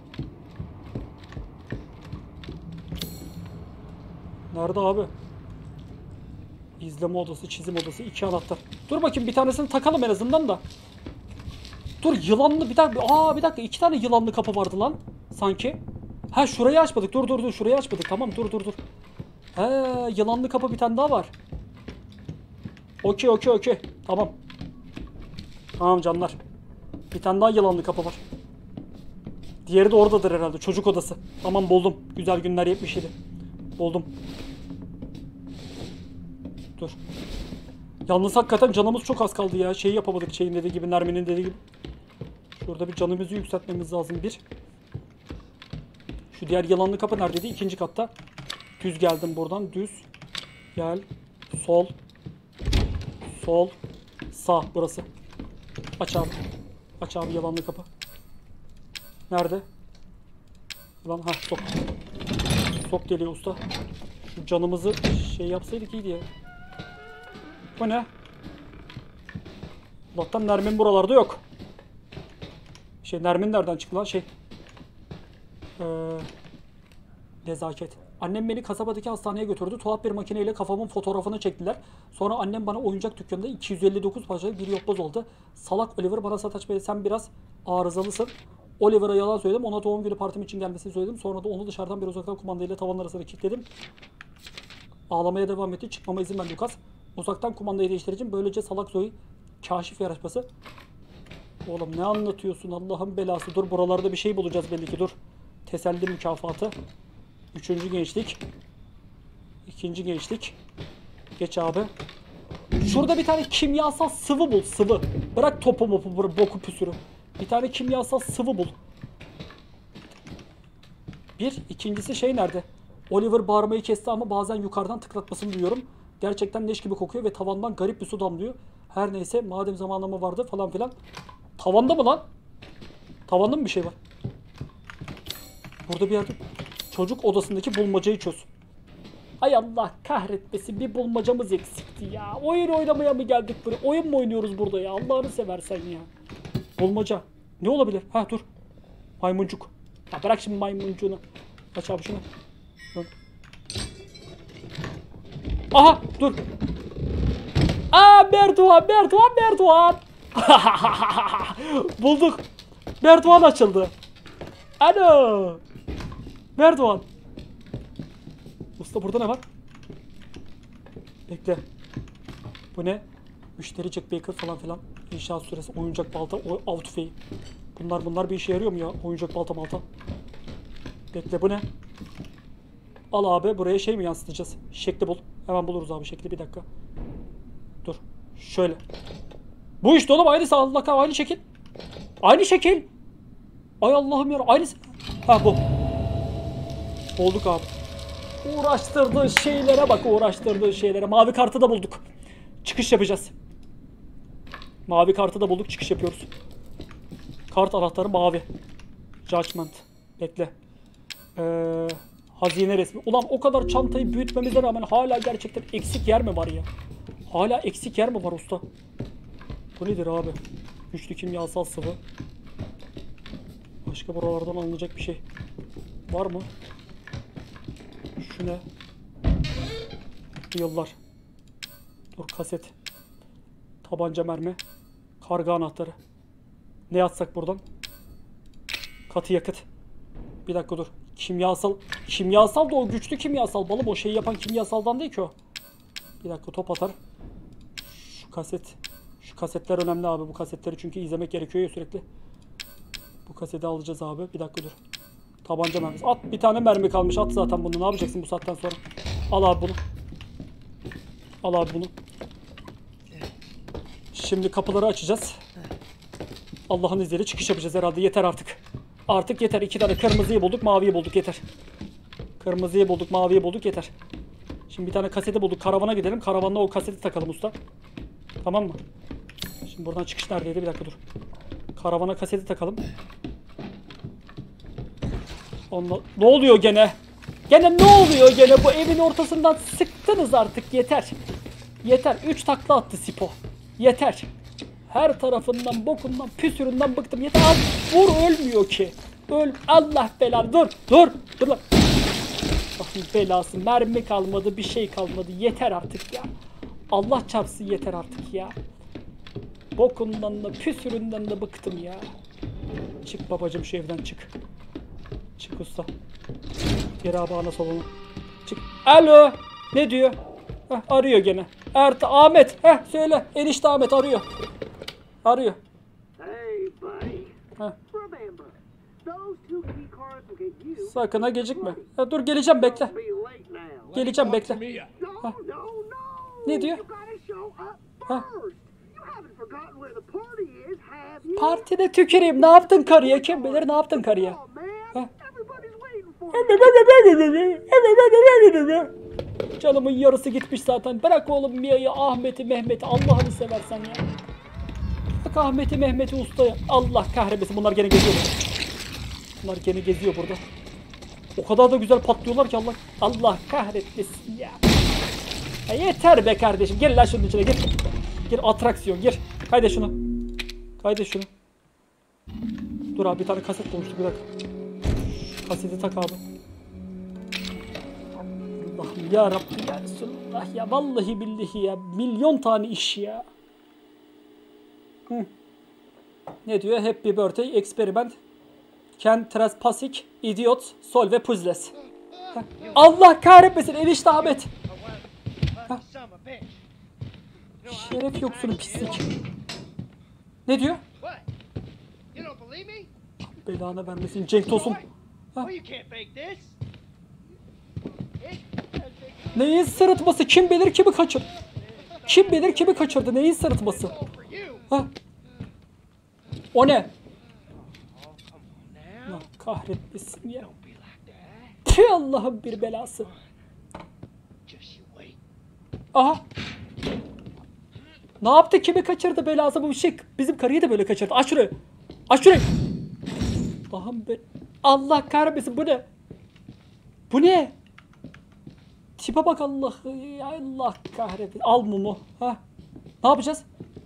Nerede abi? İzleme odası, çizim odası, iki anahtar. Dur bakayım, bir tanesini takalım en azından da. Dur, yılanlı bir dakika. Aa bir dakika, iki tane yılanlı kapı vardı lan sanki. Ha, şurayı açmadık. Dur dur dur, şurayı açmadık. Tamam, dur dur dur. He, yılanlı kapı bir tane daha var. Okey okey okey. Tamam. Tamam canlar. Bir tane daha yılanlı kapı var. Diğeri de oradadır herhalde. Çocuk odası. Tamam, buldum. Güzel günler yetmiş yedi. Buldum. Dur. Yalnız hakikaten canımız çok az kaldı ya. Şeyi yapamadık. Şeyin dediği gibi, Nermin'in dediği gibi. Şurada bir canımızı yükseltmemiz lazım. Bir. Şu diğer yılanlı kapı neredeydi? İkinci katta. Düz geldim buradan. Düz. Gel. Sol. Sol. Sağ. Burası. Aç abi. Aç abi yalanlı kapı. Nerede? Lan ha, sok. Sok geliyor usta. Şu canımızı şey yapsaydık iyiydi ya. Bu ne? Allah'tan Nermin buralarda yok. Şey, Nermin nereden çıktı lan şey? Ee, nezaket. Annem beni kasabadaki hastaneye götürdü. Tuhaf bir makineyle kafamın fotoğrafını çektiler. Sonra annem bana oyuncak dükkanında iki yüz elli dokuz parçalık bir yopboz oldu. Salak Oliver bana sataş bey, sen biraz arızalısın. Oliver'a yalan söyledim. Ona doğum günü partim için gelmesini söyledim. Sonra da onu dışarıdan bir uzaktan kumandayla tavan arasına kilitledim. Ağlamaya devam etti. Çıkmama izin ver Lucas. Uzaktan kumandayı değiştireceğim. Böylece salak Zoe kaşif yarışması. Oğlum ne anlatıyorsun, Allah'ın belası. Dur, buralarda bir şey bulacağız belli ki, dur. Teselli mükafatı. Üçüncü gençlik. İkinci gençlik. Geç abi. Şurada bir tane kimyasal sıvı bul, sıvı. Bırak topu mopu, boku püsürü. Bir tane kimyasal sıvı bul. Bir. İkincisi şey nerede? Oliver bağırmayı kesti ama bazen yukarıdan tıklatmasını duyuyorum. Gerçekten leş gibi kokuyor ve tavandan garip bir su damlıyor. Her neyse, madem zamanlama vardı falan filan. Tavanda mı lan? Tavanda mı bir şey var? Burada bir yerde çocuk odasındaki bulmacayı çöz. Ay Allah kahretmesin, bir bulmacamız eksikti ya. Oyun oynamaya mı geldik buraya? Oyun mu oynuyoruz burada ya? Allah'ını seversen ya. Bulmaca. Ne olabilir? Ha dur. Maymuncuk. Ya bırak şimdi maymuncuğunu. Aç abi şunu. Dur. Aha dur. Aa, Merdivan, merdivan, merdivan. Bulduk. Merdivan açıldı. Alo. Merdivan. Usta burada ne var? Bekle. Bu ne? Müşteri Jack Baker falan filan. İnşaat süresi, oyuncak balta, av tüfeği. Bunlar bunlar bir işe yarıyor mu ya? Oyuncak balta balta. Bekle, bu ne? Al abi, buraya şey mi yansıtacağız? Şekli bul. Hemen buluruz abi şekli, bir dakika. Dur. Şöyle. Bu işte oğlum, aynısı, Allah kahretsin, aynı şekil. Aynı şekil. Ay Allah'ım ya, aynısı. Ha bu. Olduk abi. Uğraştırdığı şeylere bak, uğraştırdığı şeylere. Mavi kartı da bulduk. Çıkış yapacağız. Mavi kartı da bulduk, çıkış yapıyoruz. Kart anahtarı mavi. Judgment. Bekle. Ee, hazine resmi. Ulan o kadar çantayı büyütmemize rağmen hala gerçekten eksik yer mi var ya? Hala eksik yer mi var usta? Bu nedir abi? Güçlü kimyasal sıvı. Başka buralardan alınacak bir şey var mı? Şu ne? Yıllar. Dur kaset. Tabanca mermi. Karga anahtarı. Ne yazsak buradan? Katı yakıt. Bir dakika dur. Kimyasal. Kimyasal da o güçlü kimyasal. Balım o şeyi yapan kimyasaldan değil ki o. Bir dakika top atar. Şu kaset. Şu kasetler önemli abi. Bu kasetleri çünkü izlemek gerekiyor ya sürekli. Bu kaseti alacağız abi. Bir dakika dur. Tabanca mermisi. At bir tane mermi kalmış. At zaten bunu. Ne yapacaksın bu saatten sonra? Al abi bunu. Al abi bunu. Şimdi kapıları açacağız. Allah'ın izniyle çıkış yapacağız herhalde. Yeter artık. Artık yeter. İki tane kırmızıyı bulduk, maviyi bulduk. Yeter. Kırmızıyı bulduk, maviyi bulduk. Yeter. Şimdi bir tane kaseti bulduk. Karavana gidelim. Karavanla o kaseti takalım usta. Tamam mı? Şimdi buradan çıkış neredeydi? Bir dakika dur. Karavana kaseti takalım. Onunla... Ne oluyor gene? Gene ne oluyor gene? Bu evin ortasından sıktınız artık. Yeter. Yeter. Üç takla attı Sipo. Yeter. Her tarafından, bokundan, püsüründen bıktım. Yeter. Al, vur ölmüyor ki. Öl. Allah belanı. Dur. Dur. Dur lan. Bakın belası. Mermi kalmadı. Bir şey kalmadı. Yeter artık ya. Allah çarpsın yeter artık ya. Bokundan da püsüründen de bıktım ya. Çık babacım şu evden çık. Çık usta. Geri abi ana salonu. Çık. Alo. Ne diyor? Heh, arıyor gene. Erta Ahmet. Heh, söyle. Enişte Ahmet arıyor. Arıyor. Hey, buddy. Heh. Remember, those two key cards will get you. Sakın ha gecikme. Ya dur geleceğim bekle. Be late now. Geleceğim bekle. No, no, no. Ne diyor? You gotta show up Heh. first. You haven't forgotten where the party is, have you? Partide tüküreyim. Ne yaptın karıya? Kim bilir ne yaptın karıya? Oh, man. Heh. Everybody's waiting for you. Canımın yarısı gitmiş zaten. Bırak oğlum Mia'yı, Ahmet'i, Mehmet'i. Allah'ını seversen ya. Bak Ahmet'i, Mehmet'i ustaya. Allah kahretmesin. Bunlar gene geziyor. Bunlar gene geziyor burada. O kadar da güzel patlıyorlar ki Allah. Allah kahretmesin ya. Ya yeter be kardeşim. Gel lan şunun içine gir. Gir atraksiyon gir. Kaydet şunu. Kaydet şunu. Dur abi bir tane kaset bulmuştuk bir dakika. Şu kaseti tak abi. Allah'ım ya Rabbi ya Resulullah ya. Vallahi billahi ya. Milyon tane iş ya. Hı. Ne diyor? Happy birthday experiment. Can trespassing idiot solve puzzles. Heh. Allah kahretmesin enişte Ahmet. Heh. Şeref yoksunu pislik. Ne diyor? What? You don't believe me? Belanı vermesin Cenk Tosun. Ha. Well, you can't fake this. It- Neyin sırıtması? Kim bilir kimi kaçırdı? Kim bilir kimi kaçırdı? Neyin sırıtması? for you. Ha? O ne? Oh, come on now. Allah kahretmesin ya. Don't be like that. Tüh Allah'ın bir belası. Just you wait. Aha. Ne yaptı? Kimi kaçırdı belası bu bir şey? Bizim karıyı da böyle kaçırdı. Aç şurayı. Aç şurayı. Allah'ım be. Allah kahretmesin bu ne? Bu ne? Tipe bak Allah. Allah kahretmesin. Al mumu. Ha? Ne yapacağız?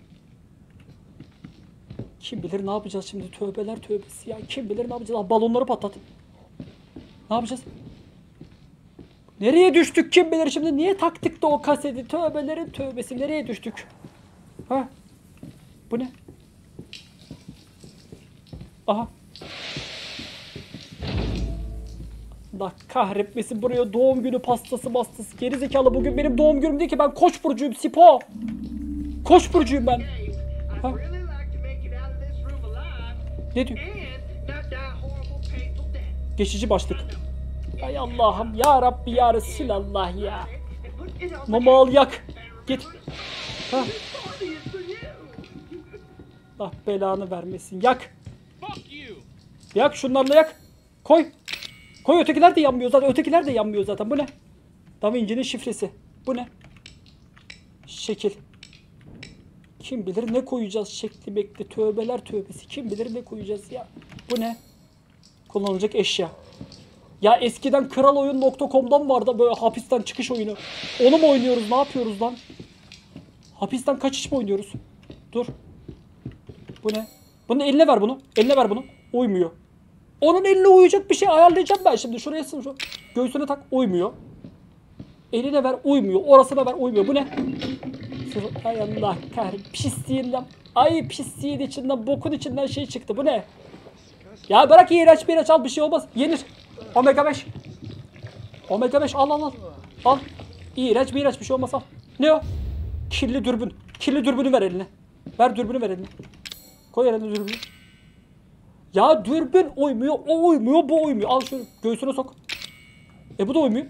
Kim bilir ne yapacağız şimdi? Tövbeler tövbesi ya. Kim bilir ne yapacağız? Ah, balonları patlat. Ne yapacağız? Nereye düştük kim bilir şimdi? Niye taktık da o kaseti? Tövbelerin tövbesi. Nereye düştük? Ha? Bu ne? Aha. Allah kahretmesin buraya doğum günü pastası bastası. Gerizekalı bugün benim doğum günüm değil ki. Ben Koç burcuyum Sipo. Koç burcuyum ben. I'd Huh? really like to make it out of this room alive Ne diyor? and not die a horrible, painful death. Geçici başlık. Ay Allah'ım ya Rabbi ya Resulallah ya. And put it on the Mama al yak. Git. Ha. party is for you. Allah belanı vermesin. Yak. Fuck you. Yak şunlarla yak. Koy. Koy ötekiler de yanmıyor zaten. Ötekiler de yanmıyor zaten. Bu ne? Da Vinci'nin şifresi. Bu ne? Şekil. Kim bilir ne koyacağız şekli bekli. Tövbeler tövbesi. Kim bilir ne koyacağız ya. Bu ne? Kullanılacak eşya. Ya eskiden kraloyun nokta com'dan vardı böyle hapisten çıkış oyunu. Onu mu oynuyoruz? Ne yapıyoruz lan? Hapisten kaçış mı oynuyoruz? Dur. Bu ne? Bunun eline ver bunu. Eline ver bunu. Uymuyor. Onun eline uyacak bir şey ayarlayacağım ben şimdi. Şuraya şu göğsüne tak. Uymuyor. Eline ver uymuyor. Orasına ver uymuyor. Bu ne? Sırf- Ay Allah kahretsin. Pisliğinden. Ay pisliğin içinden, bokun içinden şey çıktı. Bu ne? Ya bırak iğrenç bir ilaç al, bir şey olmaz. Yenir. Omega beş. Omega beş al al al. Al. İğrenç bir ilaç, bir şey olmaz al. Ne o? Kirli dürbün. Kirli dürbünü ver eline. Ver dürbünü ver eline. Koy eline dürbünü. Ya dürbün uymuyor, o uymuyor, bu uymuyor. Al şunu göğsüne sok. E bu da uymuyor.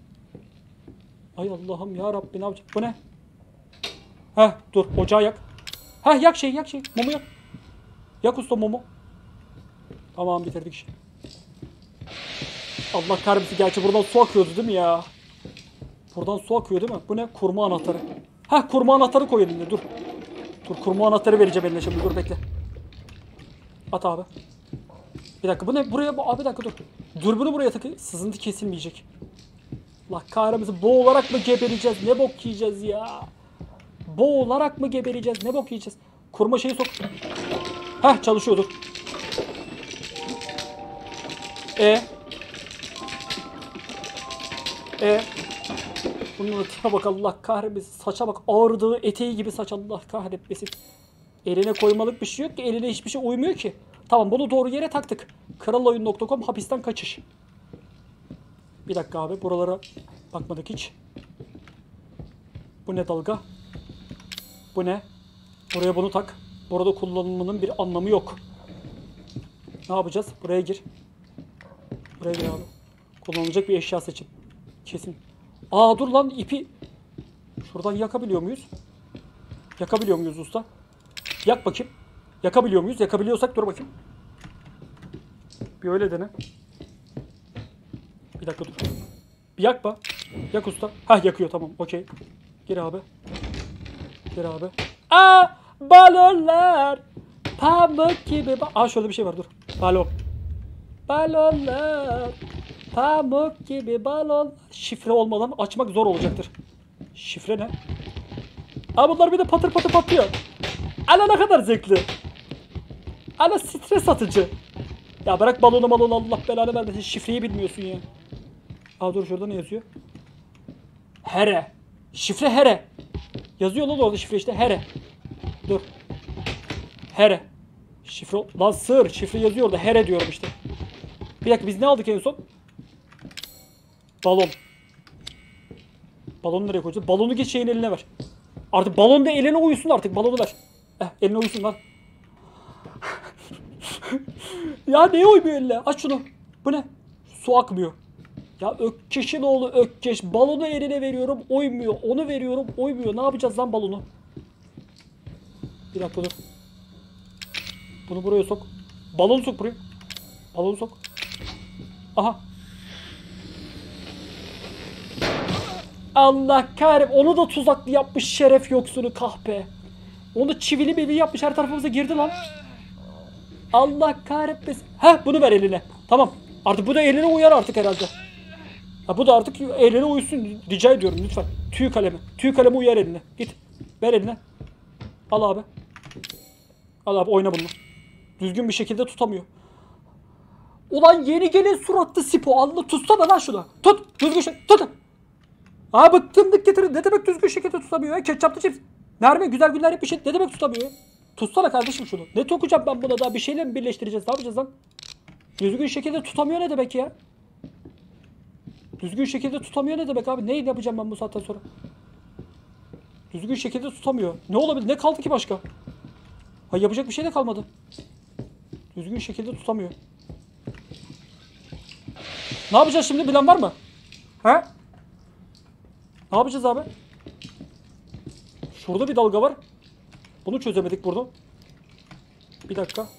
Ay Allah'ım ya Rabbi, ne yapacak? Bu ne? Heh dur, ocağı yak. Heh yak şey, yak şey. Mumu yak. Yak usta mumu. Tamam, bitirdik işi. Allah kahretsin, gerçi buradan su akıyordu değil mi ya? Buradan su akıyor değil mi? Bu ne? Kurma anahtarı. Heh, kurma anahtarı koy elinde, dur. Dur, kurma anahtarı vereceğim eline şimdi, dur bekle. At abi. Bir dakika, bu ne? Buraya, abi bir dakika dur. Dürbünü buraya takı, sızıntı kesilmeyecek. Allah kahretsin, boğularak mı gebereceğiz? Ne bok yiyeceğiz ya? Boğularak mı gebereceğiz? Ne bok yiyeceğiz? Kurma şeyi sok. Heh, çalışıyordur. E. E. Bunun tipe bak, Allah kahretmesin. Saça bak, ağrıdığı eteği gibi saç, Allah kahretmesin. Eline koymalık bir şey yok ki. Eline hiçbir şey uymuyor ki. Tamam, bunu doğru yere taktık. kraloyun nokta com hapisten kaçış. Bir dakika abi, buralara bakmadık hiç. Bu ne dalga? Bu ne? Buraya bunu tak. Burada kullanımının bir anlamı yok. Ne yapacağız? Buraya gir. Buraya gir abi. Kullanılacak bir eşya seçin. Kesin. Aa dur lan, ipi. Şuradan yakabiliyor muyuz? Yakabiliyor muyuz usta? Yak bakayım. Yakabiliyor muyuz? Yakabiliyorsak dur bakayım. Bir öyle dene. Bir dakika dur. Bir yak bak. Yak usta. Hah, yakıyor, tamam, okey. Gir abi. Gir abi. Aa, balonlar. Pamuk gibi. Ba Aa şöyle bir şey var, dur. Balon. Balonlar. Pamuk gibi balon. Şifre olmadan açmak zor olacaktır. Şifre ne? Aa bunlar bir de patır patır patlıyor. Ana ne kadar zevkli. Ana stres atıcı. Ya bırak balonu balonu, Allah belanı vermesin. Şifreyi bilmiyorsun ya. Aa dur, şurada ne yazıyor? Here. Şifre here. Yazıyor lan orada şifre işte. Here. Dur. Here. Şifre. Lan sığır. Şifre yazıyor orada. Here diyorum işte. Bir dakika, biz ne aldık en son? Balon. Balonu nereye koyacağız? Balonu geç şeyin eline ver. Artık balon da eline uyusun artık. Balonu ver. Eh, eline uyusun lan. Ya neye uymuyor eline? Aç şunu. Bu ne? Su akmıyor. Ya Ökkeş'in oğlu Ökkeş. Balonu eline veriyorum, uymuyor. Onu veriyorum, uymuyor. Ne yapacağız lan balonu? Bir dakika dur. Bunu buraya sok. Balonu sok buraya. Balonu sok. Aha. Allah kahretsin. Onu da tuzaklı yapmış şeref yoksunu kahpe. Onu çivili beli yapmış, her tarafımıza girdi lan. Allah kahretmesin. Heh, bunu ver eline. Tamam. Artık bu da eline uyar artık herhalde. Ha, bu da artık eline uysun. Rica ediyorum lütfen. Tüy kalemi. Tüy kalemi uyar eline. Git. Ver eline. Al abi. Al abi, oyna bunu. Düzgün bir şekilde tutamıyor. Ulan yeni gelin suratlı Sipo. Allah, tutsana lan şunu. Tut. Düzgün şekilde. Tut. Aa bıktımdık getirin. Ne demek düzgün şekilde tutamıyor ya? Ketçaplı cips. Nermin güzel günler hep bir şey. Ne demek tutamıyor ya? Tutsana kardeşim şunu. Ne tokacağım ben buna daha? Bir şeyle mi birleştireceğiz? Ne yapacağız lan? Düzgün şekilde tutamıyor ne demek ya? Düzgün şekilde tutamıyor ne demek abi? Ne yapacağım ben bu saatten sonra? Düzgün şekilde tutamıyor. Ne olabilir? Ne kaldı ki başka? Ha, yapacak bir şey de kalmadı. Düzgün şekilde tutamıyor. Ne yapacağız şimdi? Bilen var mı? He? Ne yapacağız abi? Şurada bir dalga var. Bunu çözemedik burada. Bir dakika.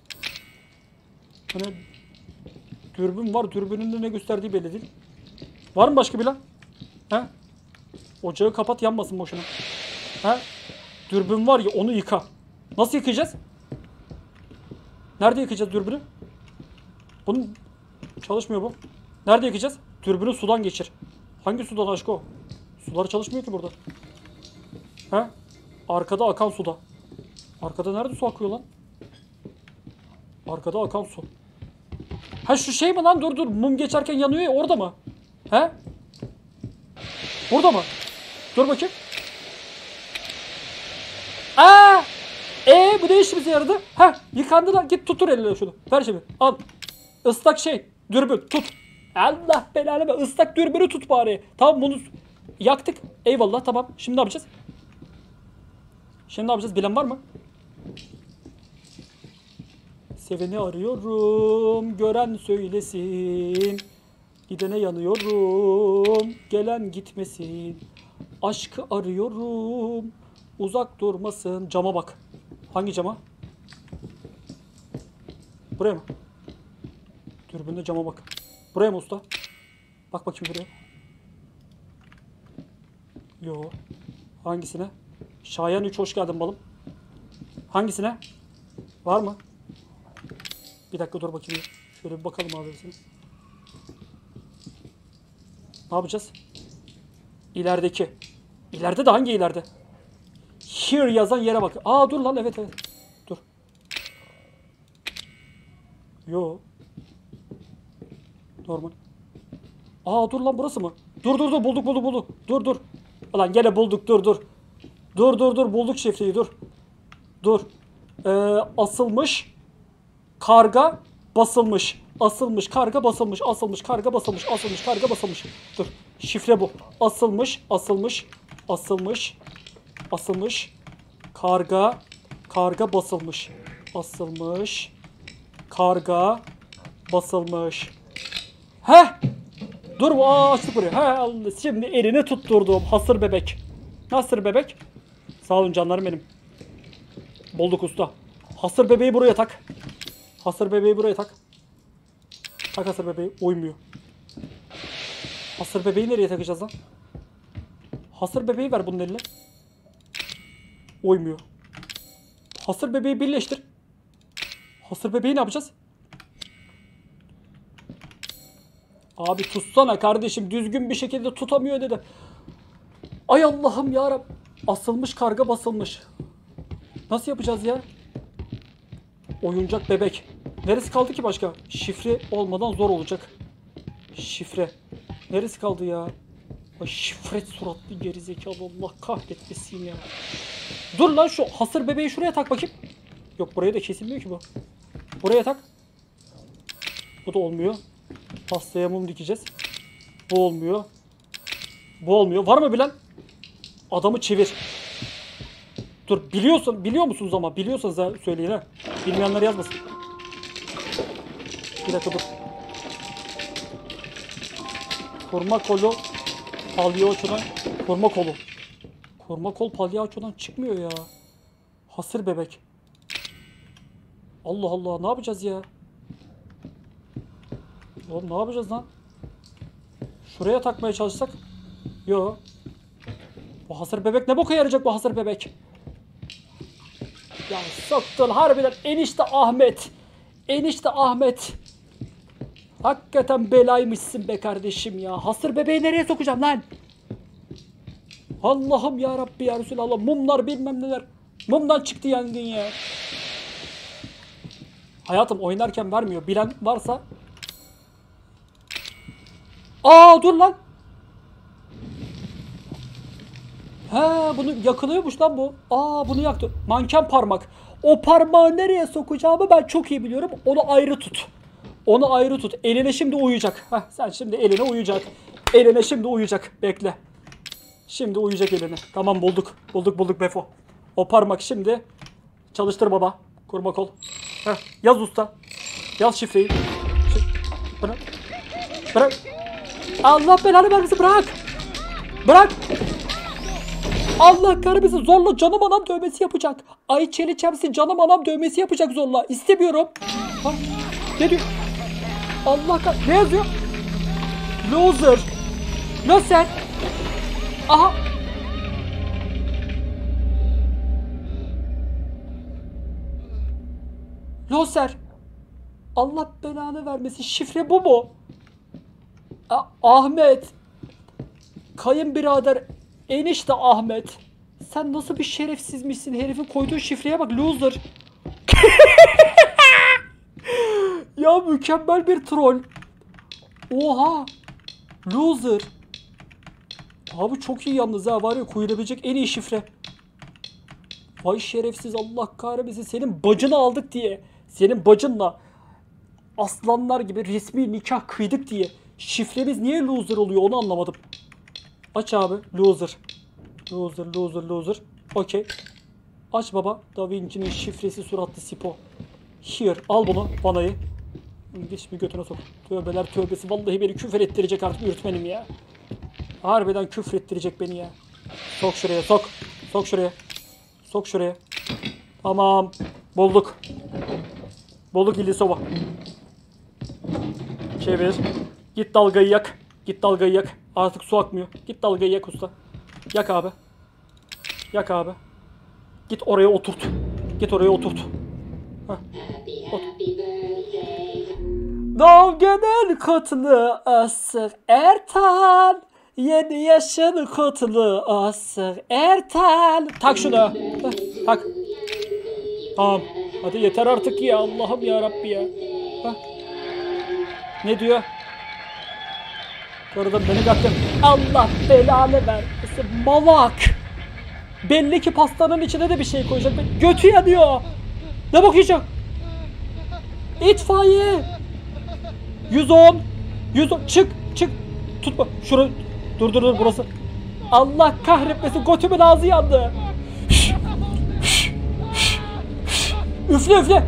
Hani dürbün var. Dürbünün de ne gösterdiği belli değil. Var mı başka bilen? He? Ocağı kapat, yanmasın boşuna. He? Dürbün var ya, onu yıka. Nasıl yıkayacağız? Nerede yıkayacağız dürbünü? Bunun çalışmıyor bu. Nerede yıkayacağız? Dürbünü sudan geçir. Hangi sudan aşko? Sular çalışmıyor ki burada. He? Arkada akan suda. Arkada nerede su akıyor lan? Arkada akan su. Ha şu şey mi lan? Dur dur. Mum geçerken yanıyor ya, orada mı? He? Burada mı? Dur bakayım. Aa! Ee bu ne işimize yaradı? Heh yıkandı lan. Git tutur eline şunu. Ver şimdi. Al. Islak şey. Dürbün tut. Allah belanı be. Islak dürbünü tut bari. Tamam bunu yaktık. Eyvallah tamam. Şimdi ne yapacağız? Şimdi ne yapacağız? Bilen var mı? Seveni arıyorum. Gören söylesin. Gidene yanıyorum. Gelen gitmesin. Aşkı arıyorum. Uzak durmasın. Cama bak. Hangi cama? Buraya mı? Dürbünde cama bak. Buraya mı usta? Bak bakayım buraya. Yo. Hangisine? Şayan üç hoş geldin balım. Hangisine? Var mı? Bir dakika dur bakayım. Şöyle bir bakalım abi. Ne yapacağız? İlerideki. İleride de hangi ileride? Here yazan yere bak. Aa dur lan evet evet. Dur. Yo. Normal. Aa dur lan burası mı? Dur dur dur bulduk bulduk bulduk. Dur dur. Ulan gene bulduk dur dur. Dur dur dur bulduk şifreyi dur. Dur. Ee, asılmış. Karga basılmış. Asılmış karga basılmış. Asılmış karga basılmış. Asılmış karga basılmış. Dur. Şifre bu. Asılmış. Asılmış. Asılmış. Asılmış. Karga. Karga basılmış. Asılmış. Karga basılmış. Heh. Dur aa açtık burayı. He şimdi elini tutturdum. Hasır bebek. Nasır bebek? Sağ olun canlarım benim. Bulduk usta. Hasır bebeği buraya tak. Hasır bebeği buraya tak. Tak hasır bebeği. Uymuyor. Hasır bebeği nereye takacağız lan? Hasır bebeği ver bunun eline. Uymuyor. Hasır bebeği birleştir. Hasır bebeği ne yapacağız? Abi tutsana kardeşim. Düzgün bir şekilde tutamıyor dedi. Ay Allah'ım yarabbim. Asılmış karga basılmış. Nasıl yapacağız ya? Oyuncak bebek. Neresi kaldı ki başka? Şifre olmadan zor olacak. Şifre. Neresi kaldı ya? Ay şifret suratlı gerizekalı Allah kahretmesin ya. Dur lan şu hasır bebeği şuraya tak bakayım. Yok buraya da kesilmiyor ki bu. Buraya tak. Bu da olmuyor. Pastaya mum dikeceğiz. Bu olmuyor. Bu olmuyor. Var mı bilen? Adamı çevir. Dur biliyorsun, biliyor musunuz ama biliyorsanız söyleyin ha. Bilmeyenler yazmasın. Bir dakika dur. Kurma kolu palyaçodan kurma kolu. Kurma kol palyaçodan çıkmıyor ya. Hasır bebek. Allah Allah ne yapacağız ya? Oğlum ne yapacağız lan? Şuraya takmaya çalışsak? Yo. Bu hasır bebek ne boka yarayacak bu hasır bebek? Ya soktun harbiden enişte Ahmet. Enişte Ahmet. Hakikaten belaymışsın be kardeşim ya. Hasır bebeği nereye sokacağım lan? Allah'ım ya Rabbi ya Resulallah. Mumlar bilmem neler. Mumdan çıktı yangın ya. Hayatım oynarken vermiyor. Bilen varsa. Aa dur lan. He bunu yakılıyormuş lan bu. Aa bunu yaktı. Manken parmak. O parmağı nereye sokacağımı ben çok iyi biliyorum. Onu ayrı tut. Onu ayrı tut. Eline şimdi uyuyacak. Heh, sen şimdi eline uyuyacak. Eline şimdi uyuyacak. Bekle. Şimdi uyuyacak eline. Tamam bulduk. Bulduk bulduk Befo. O parmak şimdi. Çalıştır baba. Kurma kol. Heh, yaz usta. Yaz şifreyi. Şif bırak. Bırak. Allah belanı vermesin bırak. Bırak. Allah kahretmesin zorla canım anam dövmesi yapacak. Ay çeli çemsi canım anam dövmesi yapacak zorla. İstemiyorum. Ha, ne diyor? Allah kahretmesin. Ne yazıyor? Loser. Loser. Aha. Loser. Allah belanı vermesin. Şifre bu mu? A Ahmet. Kayınbirader. Enişte Ahmet. Sen nasıl bir şerefsizmişsin? Herifin koyduğu şifreye bak. Loser. Ya mükemmel bir troll. Oha. Loser. Abi çok iyi yalnız ha. Var ya koyulabilecek en iyi şifre. Vay şerefsiz Allah kahretmesin. Senin bacını aldık diye. Senin bacınla aslanlar gibi resmi nikah kıydık diye. Şifremiz niye loser oluyor onu anlamadım. Aç abi. Loser. Loser, loser, loser. Okey. Aç baba. Da Vinci'nin şifresi suratlı Sipo. Here. Al bunu. Vanayı. Geç bir götüne sok. Tövbeler tövbesi. Vallahi beni küfür ettirecek artık ürtmenim ya. Harbiden küfür ettirecek beni ya. Sok şuraya sok. Sok şuraya. Sok şuraya. Tamam. Bulduk. Bulduk İlisova. Çevir. Git dalgayı yak. Git dalgayı yak. Artık su akmıyor. Git dalgayı yak usta. Yak abi. Yak abi. Git oraya oturt. Git oraya oturt. Heh. Ot. Doğum günün kutlu olsun Ertan. Yeni yaşın kutlu olsun Ertan. Tak şunu. Heh, tak. Tamam. Hadi yeter artık ya. Allah'ım ya Rabbi ya. Heh. Ne diyor? Gördüm beni kattın. Allah belanı vermesin. Malak. Belli ki pastanın içine de bir şey koyacak. Götü yanıyor. Ne bakacak? İtfaiye. yüz on. yüz on. Çık. Çık. Tutma. Şunu. Dur dur dur burası. Allah kahretmesin. Götümün ağzı yandı. Üfle üfle.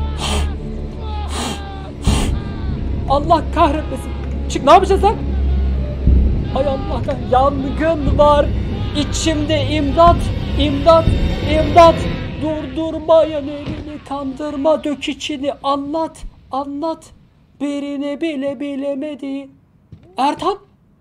Allah kahretmesin. Çık ne yapacağız lan? Hay Allah kahretmesin. Yangın var. İçimde imdat. İmdat. İmdat. Durdurmayan elini kandırma dök içini anlat. Anlat. Birini bile bilemedi. Ertan.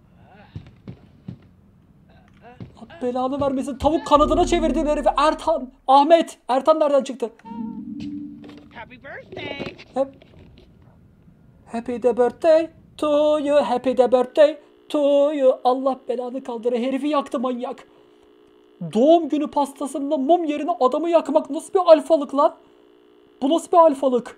Allah belanı vermesin. Tavuk kanadına çevirdin herifi. Ertan. Ahmet. Ertan nereden çıktı? Happy birthday. Hep. Happy the birthday to you. Happy the birthday to you. Allah belanı kaldır. Herifi yaktı manyak. Doğum günü pastasında mum yerine adamı yakmak nasıl bir alfalık lan? Bu nasıl bir alfalık?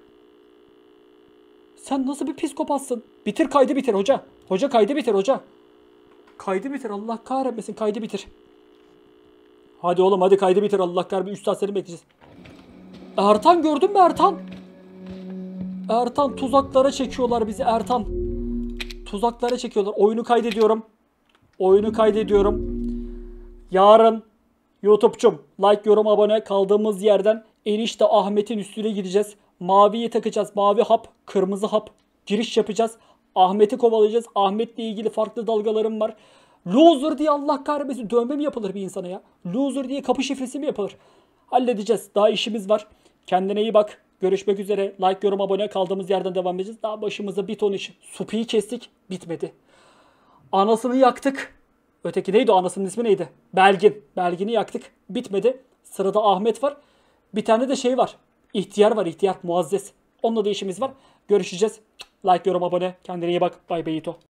Sen nasıl bir psikopatsın? Bitir kaydı bitir hoca. Hoca kaydı bitir hoca. Kaydı bitir Allah kahretmesin kaydı bitir. Hadi oğlum hadi kaydı bitir Allah kahretmesin. üç saat seni bekleyeceğiz. Ertan gördün mü Ertan? Ertan tuzaklara çekiyorlar bizi Ertan. Tuzaklara çekiyorlar. Oyunu kaydediyorum. Oyunu kaydediyorum. Yarın YouTube'cum like, yorum, abone kaldığımız yerden enişte Ahmet'in üstüne gideceğiz. Maviyi takacağız. Mavi hap, kırmızı hap. Giriş yapacağız. Ahmet'i kovalayacağız. Ahmet'le ilgili farklı dalgalarım var. Loser diye Allah kahretmesin dövme mi yapılır bir insana ya? Loser diye kapı şifresi mi yapılır? Halledeceğiz. Daha işimiz var. Kendine iyi bak. Görüşmek üzere. Like, yorum, abone kaldığımız yerden devam edeceğiz. Daha başımıza bir ton iş. Supi'yi kestik. Bitmedi. Anasını yaktık. Öteki neydi o? Anasının ismi neydi? Belgin. Belgin'i yaktık. Bitmedi. Sırada Ahmet var. Bir tane de şey var. İhtiyar var. İhtiyar. Muazzez. Onunla da işimiz var. Görüşeceğiz. Like, yorum, abone. Kendine iyi bak. Bay bay İto.